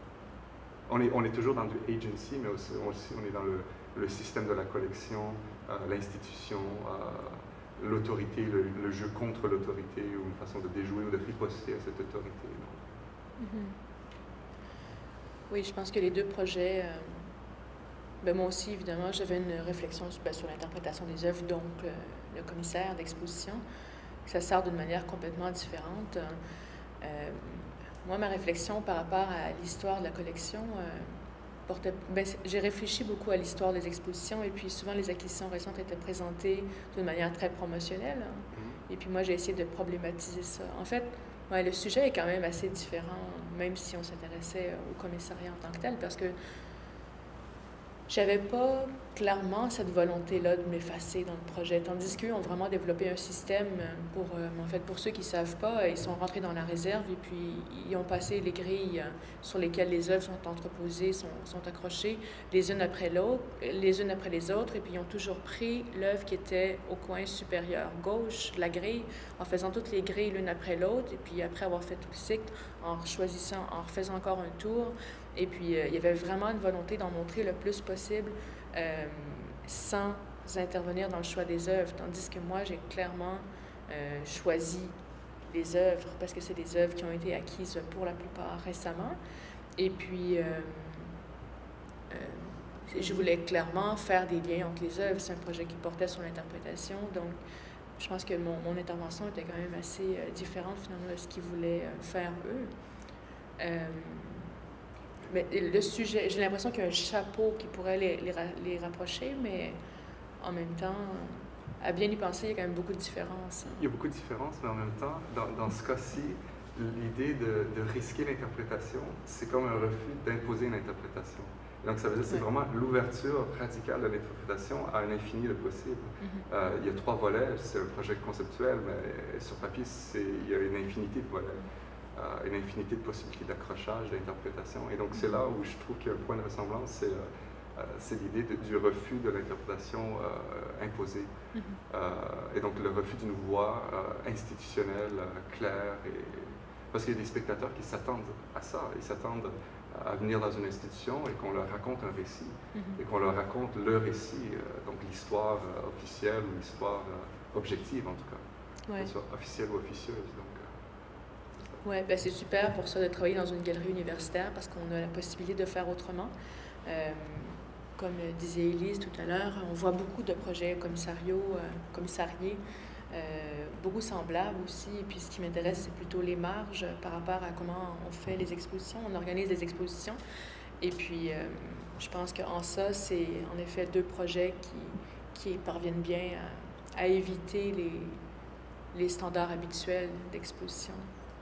On est, on est toujours dans du agency, mais aussi, aussi on est dans le, le système de la collection, euh, l'institution, euh, l'autorité, le, le jeu contre l'autorité, ou une façon de déjouer ou de riposter à cette autorité. Mm-hmm. Oui, je pense que les deux projets... Euh... Ben moi aussi, évidemment, j'avais une réflexion ben, sur l'interprétation des œuvres, donc euh, le commissaire d'exposition. Ça sort d'une manière complètement différente. Euh, moi, ma réflexion par rapport à l'histoire de la collection, euh, portait, ben, j'ai réfléchi beaucoup à l'histoire des expositions, et puis souvent les acquisitions récentes étaient présentées d'une manière très promotionnelle. Hein. Et puis moi, j'ai essayé de problématiser ça. En fait, ouais, le sujet est quand même assez différent, même si on s'intéressait au commissariat en tant que tel, parce que j'avais pas clairement cette volonté-là de m'effacer dans le projet, tandis qu'eux ont vraiment développé un système pour, euh, en fait, pour ceux qui ne savent pas, ils sont rentrés dans la réserve et puis ils ont passé les grilles sur lesquelles les œuvres sont entreposées, sont, sont accrochées les unes après l'autre, les unes après les autres, et puis ils ont toujours pris l'œuvre qui était au coin supérieur gauche de la grille, en faisant toutes les grilles l'une après l'autre, et puis après avoir fait tout le cycle, en choisissant, en refaisant encore un tour. Et puis, euh, il y avait vraiment une volonté d'en montrer le plus possible euh, sans intervenir dans le choix des œuvres, tandis que moi, j'ai clairement euh, choisi les œuvres parce que c'est des œuvres qui ont été acquises pour la plupart récemment. Et puis, euh, euh, je voulais clairement faire des liens entre les œuvres. C'est un projet qui portait sur l'interprétation, donc je pense que mon, mon intervention était quand même assez euh, différente finalement de ce qu'ils voulaient euh, faire eux. Euh, mais le sujet, j'ai l'impression qu'il y a un chapeau qui pourrait les, les, les rapprocher, mais en même temps, à bien y penser, il y a quand même beaucoup de différences. Il y a beaucoup de différences, mais en même temps, dans, dans ce cas-ci, l'idée de, de risquer l'interprétation, c'est comme un refus d'imposer une interprétation. Donc, ça veut dire que c'est Ouais. vraiment l'ouverture radicale de l'interprétation à un infini de possible. Mm-hmm. Euh, il y a trois volets, c'est un projet conceptuel, mais sur papier, c'est, il y a une infinité de volets, euh, une infinité de possibilités d'accrochage, d'interprétation. Et donc, c'est là où je trouve qu'il y a un point de ressemblance, c'est, euh, c'est l'idée de, du refus de l'interprétation euh, imposée. Mm-hmm. Euh, et donc, le refus d'une voie euh, institutionnelle, euh, claire. Et... Parce qu'il y a des spectateurs qui s'attendent à ça, ils s'attendent à venir dans une institution et qu'on leur raconte un récit, Mm-hmm. et qu'on leur raconte le récit, euh, donc l'histoire euh, officielle ou l'histoire euh, objective en tout cas, Ouais. que ce soit officielle ou officieuse. Donc, euh, Oui, ben c'est super pour ça de travailler dans une galerie universitaire parce qu'on a la possibilité de faire autrement. Euh, comme disait Élise tout à l'heure, on voit beaucoup de projets commissariaux, euh, commissariés, euh, beaucoup semblables aussi. Et puis ce qui m'intéresse, c'est plutôt les marges par rapport à comment on fait les expositions, on organise les expositions. Et puis, euh, je pense qu'en ça, c'est en effet deux projets qui, qui parviennent bien à, à éviter les, les standards habituels d'exposition.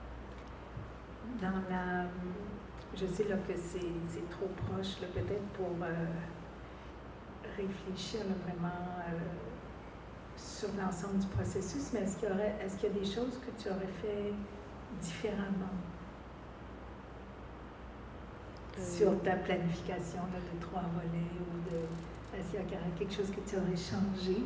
Dans la... Je sais là, que c'est, c'est trop proche, là, peut-être pour euh, réfléchir là, vraiment euh, sur l'ensemble du processus, mais est-ce qu'il y aurait, est-ce qu'il y a des choses que tu aurais fait différemment euh, sur ta planification là, de trois volets ou de... Est-ce qu'il y a quelque chose que tu aurais changé?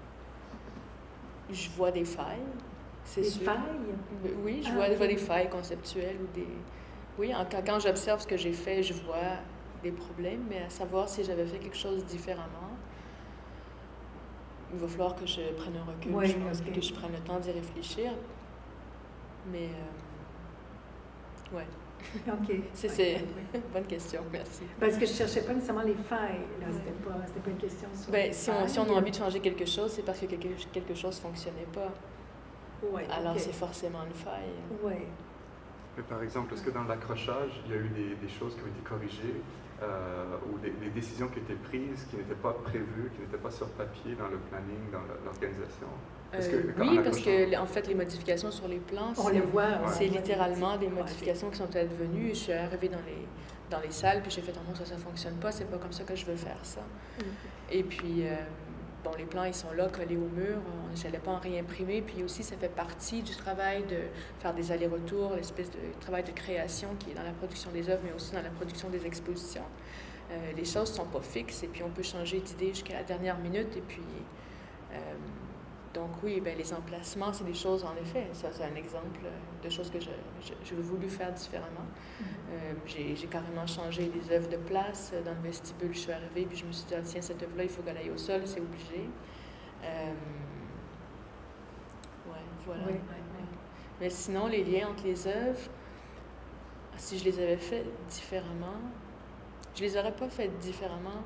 Je vois des failles, c'est Des sûr. failles? Oui, je Ah, vois, okay. je vois des failles conceptuelles ou des... Oui, en, quand, quand j'observe ce que j'ai fait, je vois des problèmes, mais à savoir si j'avais fait quelque chose différemment, il va falloir que je prenne un recul, oui, je pense, okay. que je prenne le temps d'y réfléchir. Mais, euh, ouais. OK. C'est, okay. c'est... Oui. Bonne question, merci. Parce que je ne cherchais pas nécessairement les failles, là, c'était pas, c'était pas une question sur ben, les si failles. on, si on a envie de changer quelque chose, c'est parce que quelque, quelque chose ne fonctionnait pas. Ouais, Alors okay. c'est forcément une faille. Oui. Mais par exemple, est-ce que dans l'accrochage, il y a eu des, des choses qui ont été corrigées euh, ou des, des décisions qui étaient prises, qui n'étaient pas prévues, qui n'étaient pas sur papier dans le planning, dans l'organisation? Euh, que, oui, parce que en fait, les modifications sur les plans, on les voit, ouais. c'est littéralement des ouais, modifications qui sont advenues. Je suis arrivée dans les, dans les salles, puis j'ai fait « non, ça, ça ne fonctionne pas, c'est pas comme ça que je veux faire ça. Mm. » Et puis, euh, bon, les plans, ils sont là, collés au mur, je n'allais pas en réimprimer, puis aussi, ça fait partie du travail de faire des allers-retours, l'espèce de travail de création qui est dans la production des œuvres, mais aussi dans la production des expositions. Euh, les choses ne sont pas fixes, et puis on peut changer d'idée jusqu'à la dernière minute, et puis... Euh, Donc oui, ben, les emplacements, c'est des choses, en effet, ça c'est un exemple de choses que je, je, je voulu faire différemment. Mm-hmm. euh, j'ai, j'ai carrément changé les œuvres de place. Dans le vestibule, je suis arrivée, puis je me suis dit, ah, tiens, cette œuvre-là, il faut qu'elle aille au sol, c'est obligé. Euh, ouais, voilà. Oui, oui, oui. Mais sinon, les liens entre les œuvres, si je les avais fait différemment, je les aurais pas fait différemment.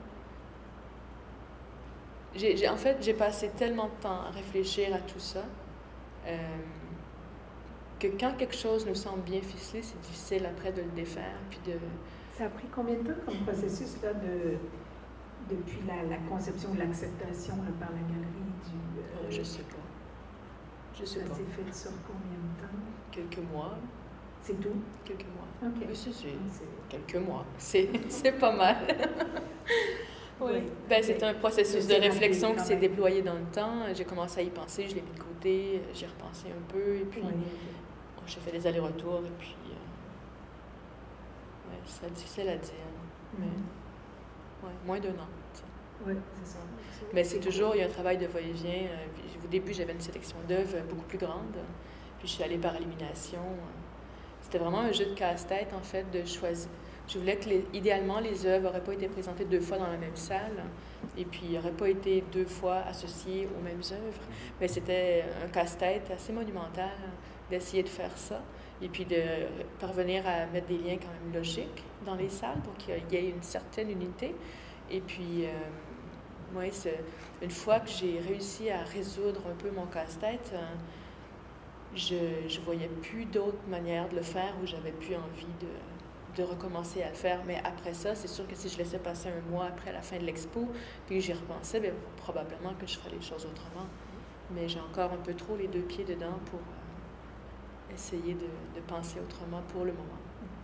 J'ai, j'ai, en fait, j'ai passé tellement de temps à réfléchir à tout ça euh, que quand quelque chose nous semble bien ficelé, c'est difficile après de le défaire. Puis de... Ça a pris combien de temps comme processus là, de, depuis la, la conception de l'acceptation là, par la galerie du... Euh, oh, je sais pas. Je sais ça pas. Ça s'est fait sur combien de temps? Quelques mois. C'est tout? Quelques mois. OK. Oui, c'est, c'est, c'est... quelques mois. C'est, c'est pas mal. Oui. Oui. Ben, c'est un processus de réflexion qui s'est déployé dans le temps. J'ai commencé à y penser, je l'ai mis de côté, j'ai repensé un peu, et puis oui. bon, j'ai fait des allers-retours, et puis euh, ouais, c'est difficile à dire, mais mm-hmm. ouais, moins d'un an. Oui, c'est ça. C'est, mais c'est, c'est toujours, cool. Il y a un travail de va-et-vient. Euh, au début, j'avais une sélection d'œuvres beaucoup plus grande, puis je suis allée par élimination. C'était vraiment un jeu de casse-tête, en fait, de choisir. Je voulais que, les, idéalement, les œuvres n'auraient pas été présentées deux fois dans la même salle et puis n'auraient pas été deux fois associées aux mêmes œuvres. Mais c'était un casse-tête assez monumental d'essayer de faire ça et puis de parvenir à mettre des liens quand même logiques dans les salles pour qu'il y ait une certaine unité. Et puis, euh, ouais, une fois que j'ai réussi à résoudre un peu mon casse-tête, euh, je ne voyais plus d'autres manières de le faire où j'avais plus envie de, de recommencer à le faire. Mais après ça, c'est sûr que si je laissais passer un mois après la fin de l'expo, puis j'y repensais, bien, probablement que je ferais les choses autrement. Mais j'ai encore un peu trop les deux pieds dedans pour euh, essayer de, de penser autrement pour le moment.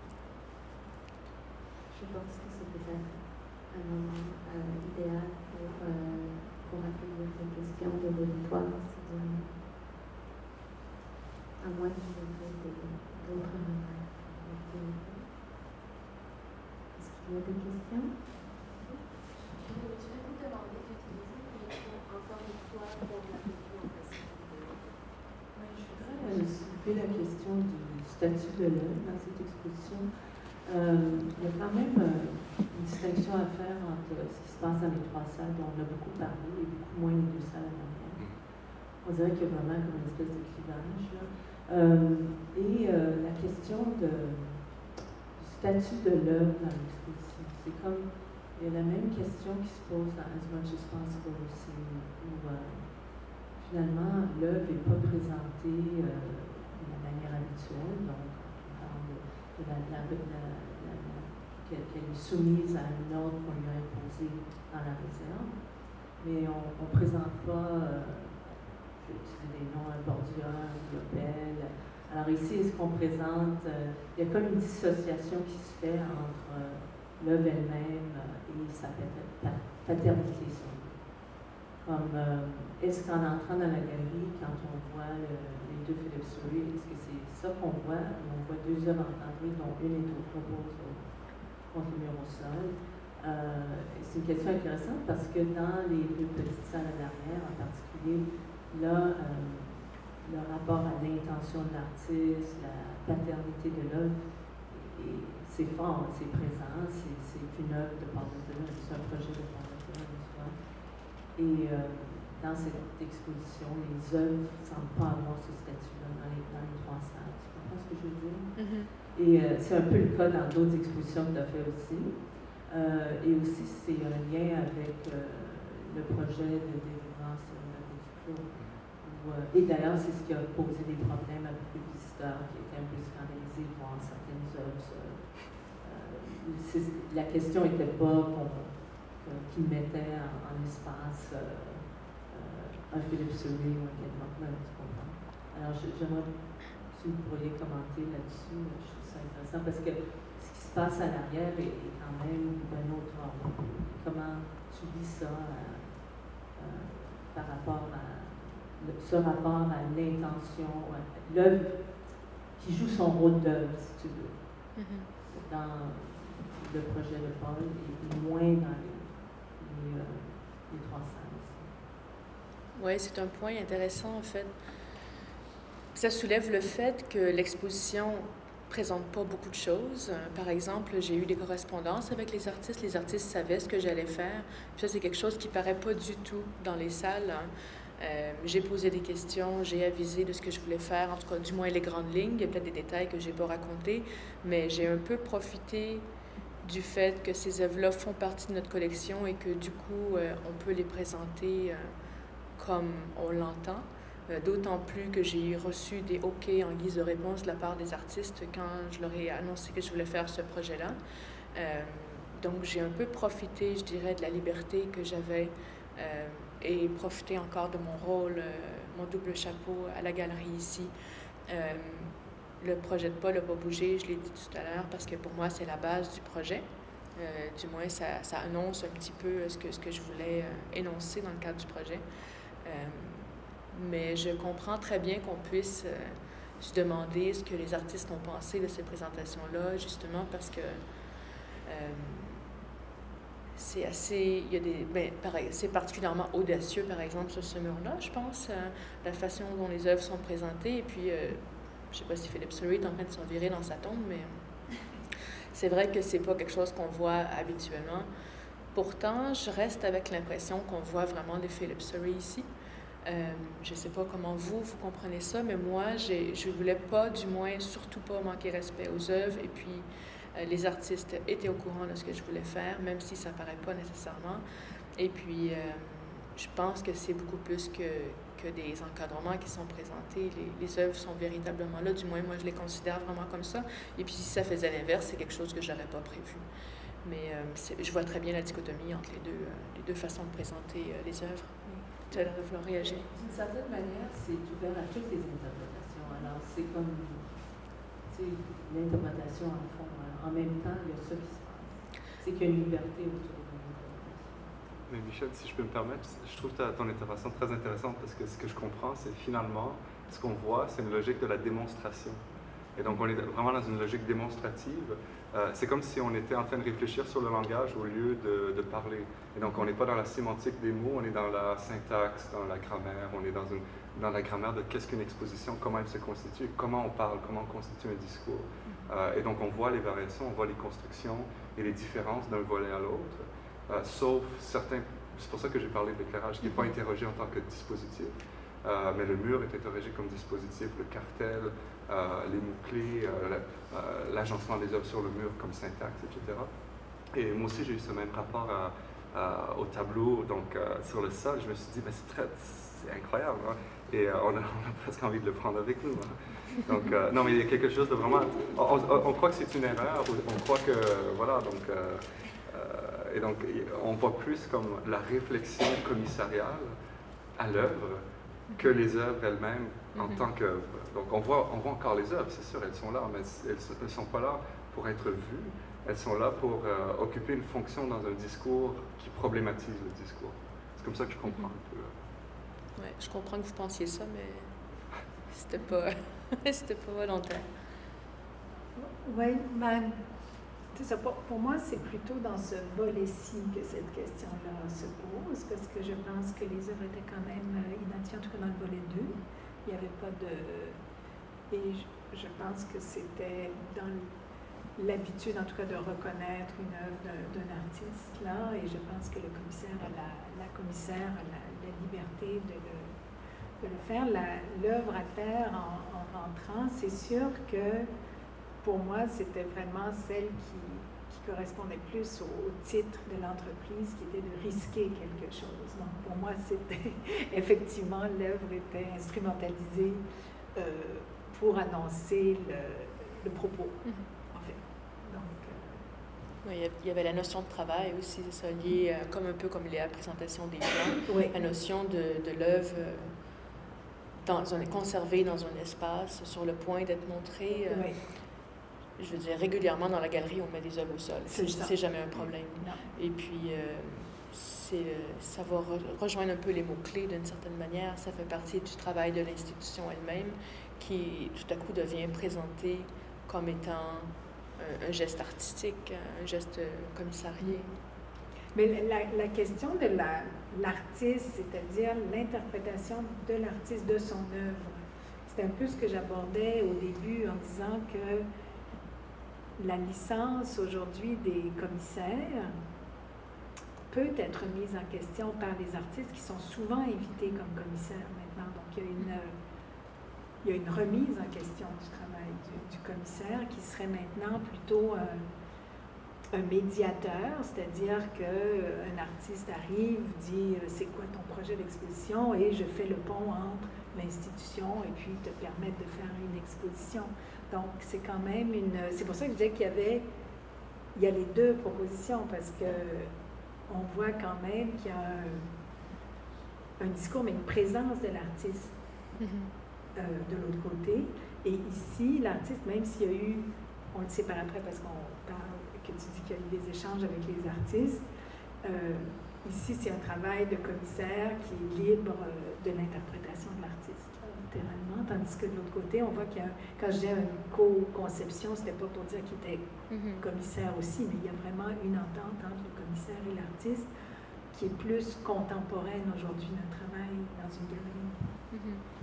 Je pense que c'est peut-être un moment euh, idéal pour, euh, pour accueillir des questions de l'auditoire, si vous voulez. À moins que vous ayez d'autres remarques. Est-ce qu'il y a des questions? Je vais vous demander d'utiliser les mots encore une fois pour la revue en principe. Oui, je voudrais euh, soulever la question du statut de l'œuvre dans cette exposition. Euh, il y a quand même euh, une distinction à faire entre ce qui se passe dans les trois salles dont on a beaucoup parlé et beaucoup moins les deux salles à l'arrière. On dirait qu'il y a vraiment comme une espèce de clivage là. Euh, et euh, la question de, du statut de l'œuvre dans l'exposition, c'est comme, il y a la même question qui se pose dans As Much as Possible aussi, où euh, finalement l'œuvre n'est pas présentée euh, de la manière habituelle, donc on parle de, de la, la, la, la, la qu'elle est soumise à un ordre qu'on lui a imposé dans la réserve, mais on ne présente pas... Euh, je vais utiliser des noms, un bordure, l'hôtel. Alors ici, est-ce qu'on présente, euh, il y a comme une dissociation qui se fait entre euh, l'œuvre elle-même euh, et sa paternité. Comme, euh, est-ce qu'en entrant dans la galerie, quand on voit le, les deux Philippe Souris, est-ce que c'est ça qu'on voit? On voit deux œuvres encadrées, dont une est au propose contre le mur au sol. Euh, c'est une question intéressante parce que dans les deux petites salles à l'arrière, en particulier, là, euh, le rapport à l'intention de l'artiste, la paternité de l'œuvre, c'est fort, c'est présent, c'est une œuvre de Paul-Antoine, c'est un projet de Paul-Antoine, et euh, dans cette exposition, les œuvres ne semblent pas avoir ce statut-là dans les, dans les trois salles. Tu comprends ce que je veux dire? Mm-hmm. Et euh, c'est un peu le cas dans d'autres expositions que tu as fait aussi. Euh, et aussi, c'est un lien avec euh, le projet de délivrance de la culture. Et d'ailleurs, c'est ce qui a posé des problèmes à beaucoup de visiteurs qui étaient un peu scandalisés de voir certaines œuvres. Euh, la question n'était pas qu'ils mettaient en, en espace euh, un Philippe Souris ou un Ken Martin, tu comprends? Alors, j'aimerais si vous pourriez commenter là-dessus. Je trouve ça intéressant parce que ce qui se passe à l'arrière est, est quand même d'un autre ordre. Comment tu vis ça euh, euh, par rapport à ce rapport à l'intention, l'œuvre qui joue son rôle d'œuvre, si tu veux, mm-hmm. dans le projet de Paul et moins dans les, les, euh, les trois salles. Oui, c'est un point intéressant en fait. Ça soulève le fait que l'exposition ne présente pas beaucoup de choses. Par exemple, j'ai eu des correspondances avec les artistes. Les artistes savaient ce que j'allais faire. Puis ça, c'est quelque chose qui ne paraît pas du tout dans les salles. Hein. Euh, j'ai posé des questions, j'ai avisé de ce que je voulais faire, en tout cas, du moins les grandes lignes. Il y a peut-être des détails que je n'ai pas racontés, mais j'ai un peu profité du fait que ces œuvres-là font partie de notre collection et que, du coup, euh, on peut les présenter euh, comme on l'entend. Euh, d'autant plus que j'ai reçu des OK en guise de réponse de la part des artistes quand je leur ai annoncé que je voulais faire ce projet-là. Euh, donc, j'ai un peu profité, je dirais, de la liberté que j'avais euh, et profiter encore de mon rôle, euh, mon double chapeau à la galerie ici. Euh, le projet de Paul n'a pas bougé, je l'ai dit tout à l'heure, parce que pour moi, c'est la base du projet. Euh, du moins, ça, ça annonce un petit peu ce que, ce que je voulais euh, énoncer dans le cadre du projet. Euh, mais je comprends très bien qu'on puisse euh, se demander ce que les artistes ont pensé de ces présentations-là, justement parce que euh, c'est assez, il y a des, ben, pareil, c'est particulièrement audacieux, par exemple, sur ce mur-là, je pense, euh, la façon dont les œuvres sont présentées. Et puis, euh, je ne sais pas si Philippe Souris est en train de s'en virer dans sa tombe, mais c'est vrai que c'est pas quelque chose qu'on voit habituellement. Pourtant, je reste avec l'impression qu'on voit vraiment des Philip Surrey ici. Euh, je ne sais pas comment vous, vous comprenez ça, mais moi, j'ai, je ne voulais pas, du moins, surtout pas manquer respect aux œuvres. Et puis, euh, les artistes étaient au courant de ce que je voulais faire, même si ça ne paraît pas nécessairement. Et puis, euh, je pense que c'est beaucoup plus que, que des encadrements qui sont présentés. Les, les œuvres sont véritablement là, du moins, moi, je les considère vraiment comme ça. Et puis, si ça faisait l'inverse, c'est quelque chose que je n'aurais pas prévu. Mais euh, je vois très bien la dichotomie entre les deux, euh, les deux façons de présenter euh, les œuvres. Tu as l'air de vouloir réagir. D'une certaine manière, c'est ouvert à toutes les interprétations. Alors, c'est comme l'interprétation en fond. En même temps, il y a ça qui se passe. C'est qu'il y a une liberté autour de l'interprétation. Mais Michel, si je peux me permettre, je trouve ta, ton intervention très intéressante parce que ce que je comprends, c'est finalement, ce qu'on voit, c'est une logique de la démonstration. Et donc, on est vraiment dans une logique démonstrative. Euh, c'est comme si on était en train de réfléchir sur le langage au lieu de, de parler. Et donc, on n'est pas dans la sémantique des mots, on est dans la syntaxe, dans la grammaire, on est dans, une, dans la grammaire de qu'est-ce qu'une exposition, comment elle se constitue, comment on parle, comment on constitue un discours. Euh, et donc, on voit les variations, on voit les constructions et les différences d'un volet à l'autre, euh, sauf certains... C'est pour ça que j'ai parlé d'éclairage qui n'est pas interrogé en tant que dispositif. Euh, mais le mur est interrogé comme dispositif, le cartel, euh, les mots-clés, euh, euh, l'agencement des œuvres sur le mur comme syntaxe, et cetera. Et moi aussi, j'ai eu ce même rapport à, à, au tableau, donc euh, sur le sol. Je me suis dit, ben, c'est très, c'est incroyable, hein? Et euh, on, a, on a presque envie de le prendre avec nous. Hein? Donc, euh, non, mais il y a quelque chose de vraiment... On, on, on croit que c'est une erreur, on croit que... Voilà, donc... Euh, euh, et donc, on voit plus comme la réflexion commissariale à l'œuvre que les œuvres elles-mêmes en mm-hmm. tant qu'œuvres. Donc on voit, on voit encore les œuvres, c'est sûr, elles sont là, mais elles ne sont pas là pour être vues, elles sont là pour euh, occuper une fonction dans un discours qui problématise le discours. C'est comme ça que je comprends mm-hmm. un peu. Oui, je comprends que vous pensiez ça, mais c'était pas, c'était pas volontaire. Oui, ben, ça, pour, pour moi, c'est plutôt dans ce volet-ci que cette question-là se pose, parce que je pense que les œuvres étaient quand même identifiées, en tout cas dans le volet deux. Il n'y avait pas de... Et je, je pense que c'était dans l'habitude, en tout cas, de reconnaître une œuvre d'un artiste, là, et je pense que le commissaire a la, la commissaire a la, la liberté de le, de le faire. L'œuvre à terre, en, en rentrant, c'est sûr que pour moi, c'était vraiment celle qui, qui correspondait plus au, au titre de l'entreprise, qui était de risquer quelque chose. Donc, pour moi, c'était effectivement, l'œuvre était instrumentalisée euh, pour annoncer le, le propos, mm-hmm. en fait. Donc, euh... oui, il y avait la notion de travail aussi, ça lié, euh, comme un peu comme la présentation des gens, oui. La notion de, de l'œuvre euh, dans un, conservée dans un espace, sur le point d'être montrée. Euh, oui. Je veux dire, régulièrement dans la galerie, on met des œuvres au sol. C'est, c'est jamais un problème. Non. Et puis, euh, c'est, ça va re- rejoindre un peu les mots-clés d'une certaine manière. Ça fait partie du travail de l'institution elle-même qui, tout à coup, devient présenté comme étant un, un geste artistique, un geste commissarié. Mais la, la question de la, l'artiste, c'est-à-dire l'interprétation de l'artiste de son œuvre, c'est un peu ce que j'abordais au début en disant que la licence aujourd'hui des commissaires peut être mise en question par les artistes qui sont souvent invités comme commissaires maintenant. Donc, il y a une, il y a une remise en question du travail du, du commissaire qui serait maintenant plutôt un, un médiateur, c'est-à-dire qu'un artiste arrive, dit « c'est quoi ton projet d'exposition ?» et je fais le pont entre l'institution et puis te permettre de faire une exposition. Donc, c'est quand même une... C'est pour ça que je disais qu'il y avait... Il y a les deux propositions, parce que on voit quand même qu'il y a un, un discours, mais une présence de l'artiste mm-hmm. euh, de l'autre côté. Et ici, l'artiste, même s'il y a eu... On le sait par après, parce qu'on parle, que tu dis qu'il y a eu des échanges avec les artistes. Euh, ici, c'est un travail de commissaire qui est libre de l'interprétation de l'artiste. Littéralement, tandis que de l'autre côté, on voit qu'il y a, quand je dis une co-conception, c'était pas pour dire qu'il était mm-hmm. commissaire aussi, mais il y a vraiment une entente entre le commissaire et l'artiste qui est plus contemporaine aujourd'hui, notre travail dans une galerie. Mm-hmm.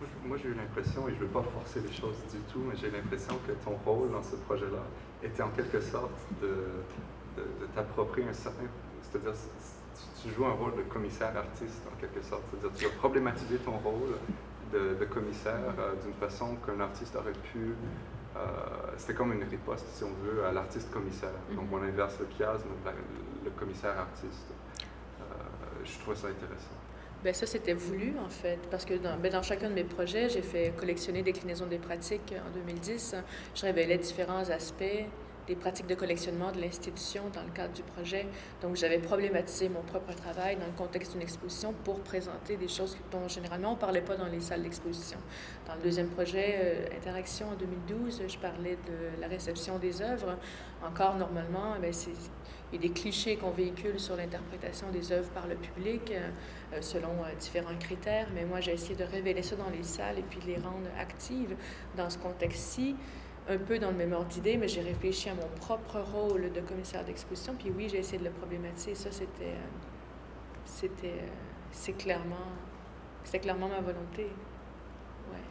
Moi, j'ai eu l'impression, et je ne veux pas forcer les choses du tout, mais j'ai l'impression que ton rôle dans ce projet-là était en quelque sorte de, de, de t'approprier un certain... C'est-à-dire, tu, tu joues un rôle de commissaire artiste, en quelque sorte. C'est-à-dire, tu as problématisé ton rôle de, de commissaire euh, d'une façon qu'un artiste aurait pu... Euh, c'était comme une riposte, si on veut, à l'artiste commissaire. Donc, on inverse le chiasme, le commissaire artiste. Euh, je trouve ça intéressant. Bien, ça, c'était voulu, en fait, parce que dans, bien, dans chacun de mes projets, j'ai fait collectionner déclinaison des pratiques en deux mille dix. Je révélais différents aspects des pratiques de collectionnement de l'institution dans le cadre du projet. Donc, j'avais problématisé mon propre travail dans le contexte d'une exposition pour présenter des choses dont généralement on ne parlait pas dans les salles d'exposition. Dans le deuxième projet, euh, Interaction en deux mille douze, je parlais de la réception des œuvres. Encore, normalement, bien, c'est... il y a des clichés qu'on véhicule sur l'interprétation des œuvres par le public euh, selon euh, différents critères, mais moi, j'ai essayé de révéler ça dans les salles et puis de les rendre actives dans ce contexte-ci. Un peu dans le même ordre d'idée, mais j'ai réfléchi à mon propre rôle de commissaire d'exposition, puis oui, j'ai essayé de le problématiser. Ça, c'était, euh, c'était, euh, c'est clairement, c'était clairement ma volonté. Ouais.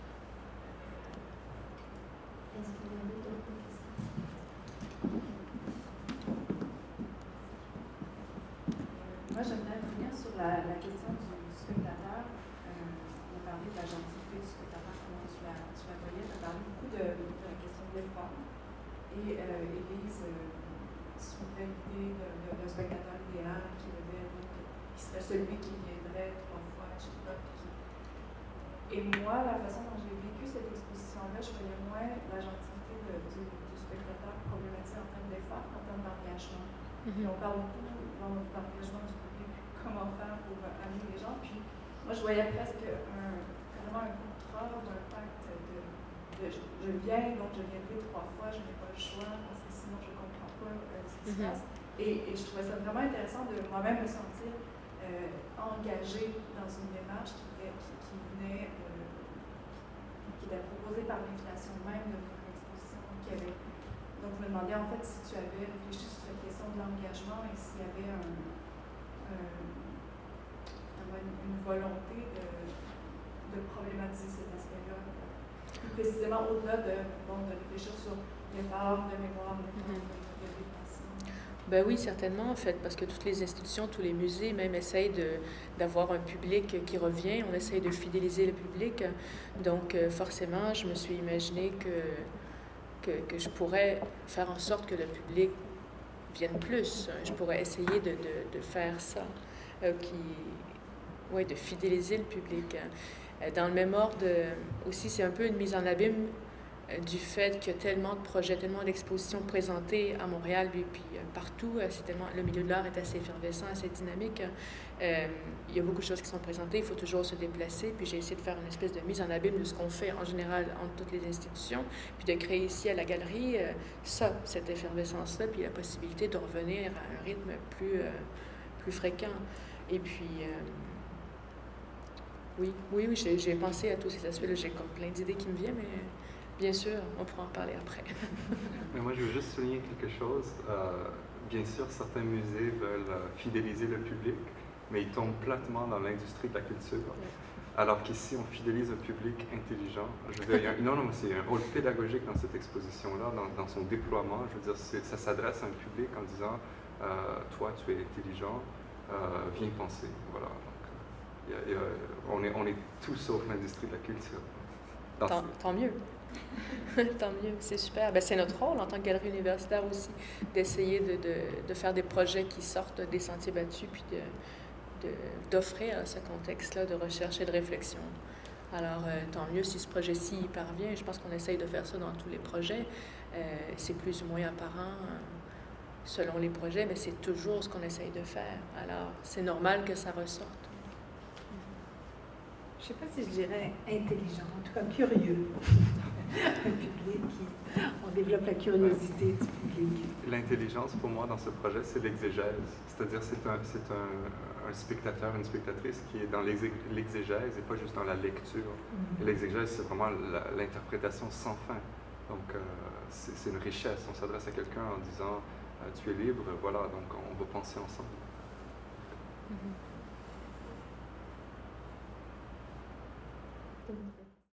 Est-ce qu'il y avait d'autres questions? Moi, j'aimerais revenir sur la, la question du, du spectateur. Euh, on a parlé de la gentilité du spectateur, comment tu la, tu la voyais. Tu as parlé beaucoup de, de la question de l'effort. Et euh, Élise euh, soulevait l'idée d'un spectateur idéal qui, devait, donc, qui serait celui qui viendrait trois fois à chaque fois. Qui... Et moi, la façon dont j'ai vécu cette exposition-là, je voyais moins la gentilité de, du, du spectateur problématique en termes d'effort, en termes d'engagement. Mm-hmm. On parle beaucoup dans notre engagement du public, comment faire pour amener les gens. Puis moi, je voyais presque un, vraiment un contrat ou un pacte de, de je, je viens, donc je viendrai trois fois, je n'ai pas le choix, parce que sinon je ne comprends pas euh, ce qui se passe. Et, et je trouvais ça vraiment intéressant de moi-même me sentir euh, engagée dans une démarche qui, était, qui, qui venait, euh, qui était proposée par l'invitation même de mon exposition qu'il y avait. Donc, je me demandais en fait si tu avais réfléchi sur cette question de l'engagement et s'il y avait un, un, une, une volonté de, de problématiser cet aspect-là. Plus précisément au-delà de, bon, de réfléchir sur l'effort de mémoire, l'effort mm-hmm. de, de dépassement. Ben oui, certainement, en fait, parce que toutes les institutions, tous les musées même essayent d'avoir un public qui revient. On essaye de fidéliser le public. Donc, euh, forcément, je me suis imaginé que Que, que je pourrais faire en sorte que le public vienne plus. Je pourrais essayer de, de, de faire ça, euh, qui, ouais, de fidéliser le public. Dans le même ordre, aussi, c'est un peu une mise en abîme euh, du fait qu'il y a tellement de projets, tellement d'expositions présentées à Montréal et puis euh, partout. C'est tellement, le milieu de l'art est assez effervescent, assez dynamique. Euh, il y a beaucoup de choses qui sont présentées, il faut toujours se déplacer. Puis j'ai essayé de faire une espèce de mise en abîme de ce qu'on fait en général entre toutes les institutions, puis de créer ici à la galerie euh, ça, cette effervescence-là, puis la possibilité de revenir à un rythme plus, euh, plus fréquent. Et puis, euh, oui, oui, oui, j'ai pensé à tous ces aspects-là. J'ai comme plein d'idées qui me viennent, mais bien sûr, on pourra en parler après. Mais moi, je veux juste souligner quelque chose. Euh, bien sûr, certains musées veulent fidéliser le public, mais ils tombent platement dans l'industrie de la culture. Oui. Alors qu'ici, on fidélise un public intelligent. Je veux dire, il y a, non, non, c'est un rôle pédagogique dans cette exposition-là, dans, dans son déploiement. Je veux dire, ça s'adresse à un public en disant euh, toi, tu es intelligent, euh, viens penser. Voilà. Donc, il y a, il y a, on, est, on est tout sauf l'industrie de la culture. Tant, tant mieux. Tant mieux, c'est super. Ben, c'est notre rôle en tant que galerie universitaire aussi, d'essayer de, de, de faire des projets qui sortent des sentiers battus, puis de d'offrir ce contexte-là de recherche et de réflexion. Alors, euh, tant mieux si ce projet-ci y parvient. Je pense qu'on essaye de faire ça dans tous les projets. Euh, c'est plus ou moins apparent euh, selon les projets, mais c'est toujours ce qu'on essaye de faire. Alors, c'est normal que ça ressorte. Je ne sais pas si je dirais intelligent, en tout cas curieux. Un public qui... On développe la curiosité du public. L'intelligence, pour moi, dans ce projet, c'est l'exégèse. C'est-à-dire, c'est un, c'est un, un spectateur, une spectatrice qui est dans l'exégèse et pas juste dans la lecture. Mm-hmm. Et l'exégèse, c'est vraiment l'interprétation sans fin. Donc, euh, c'est une richesse. On s'adresse à quelqu'un en disant euh, « tu es libre », voilà, donc on va penser ensemble. Mm-hmm.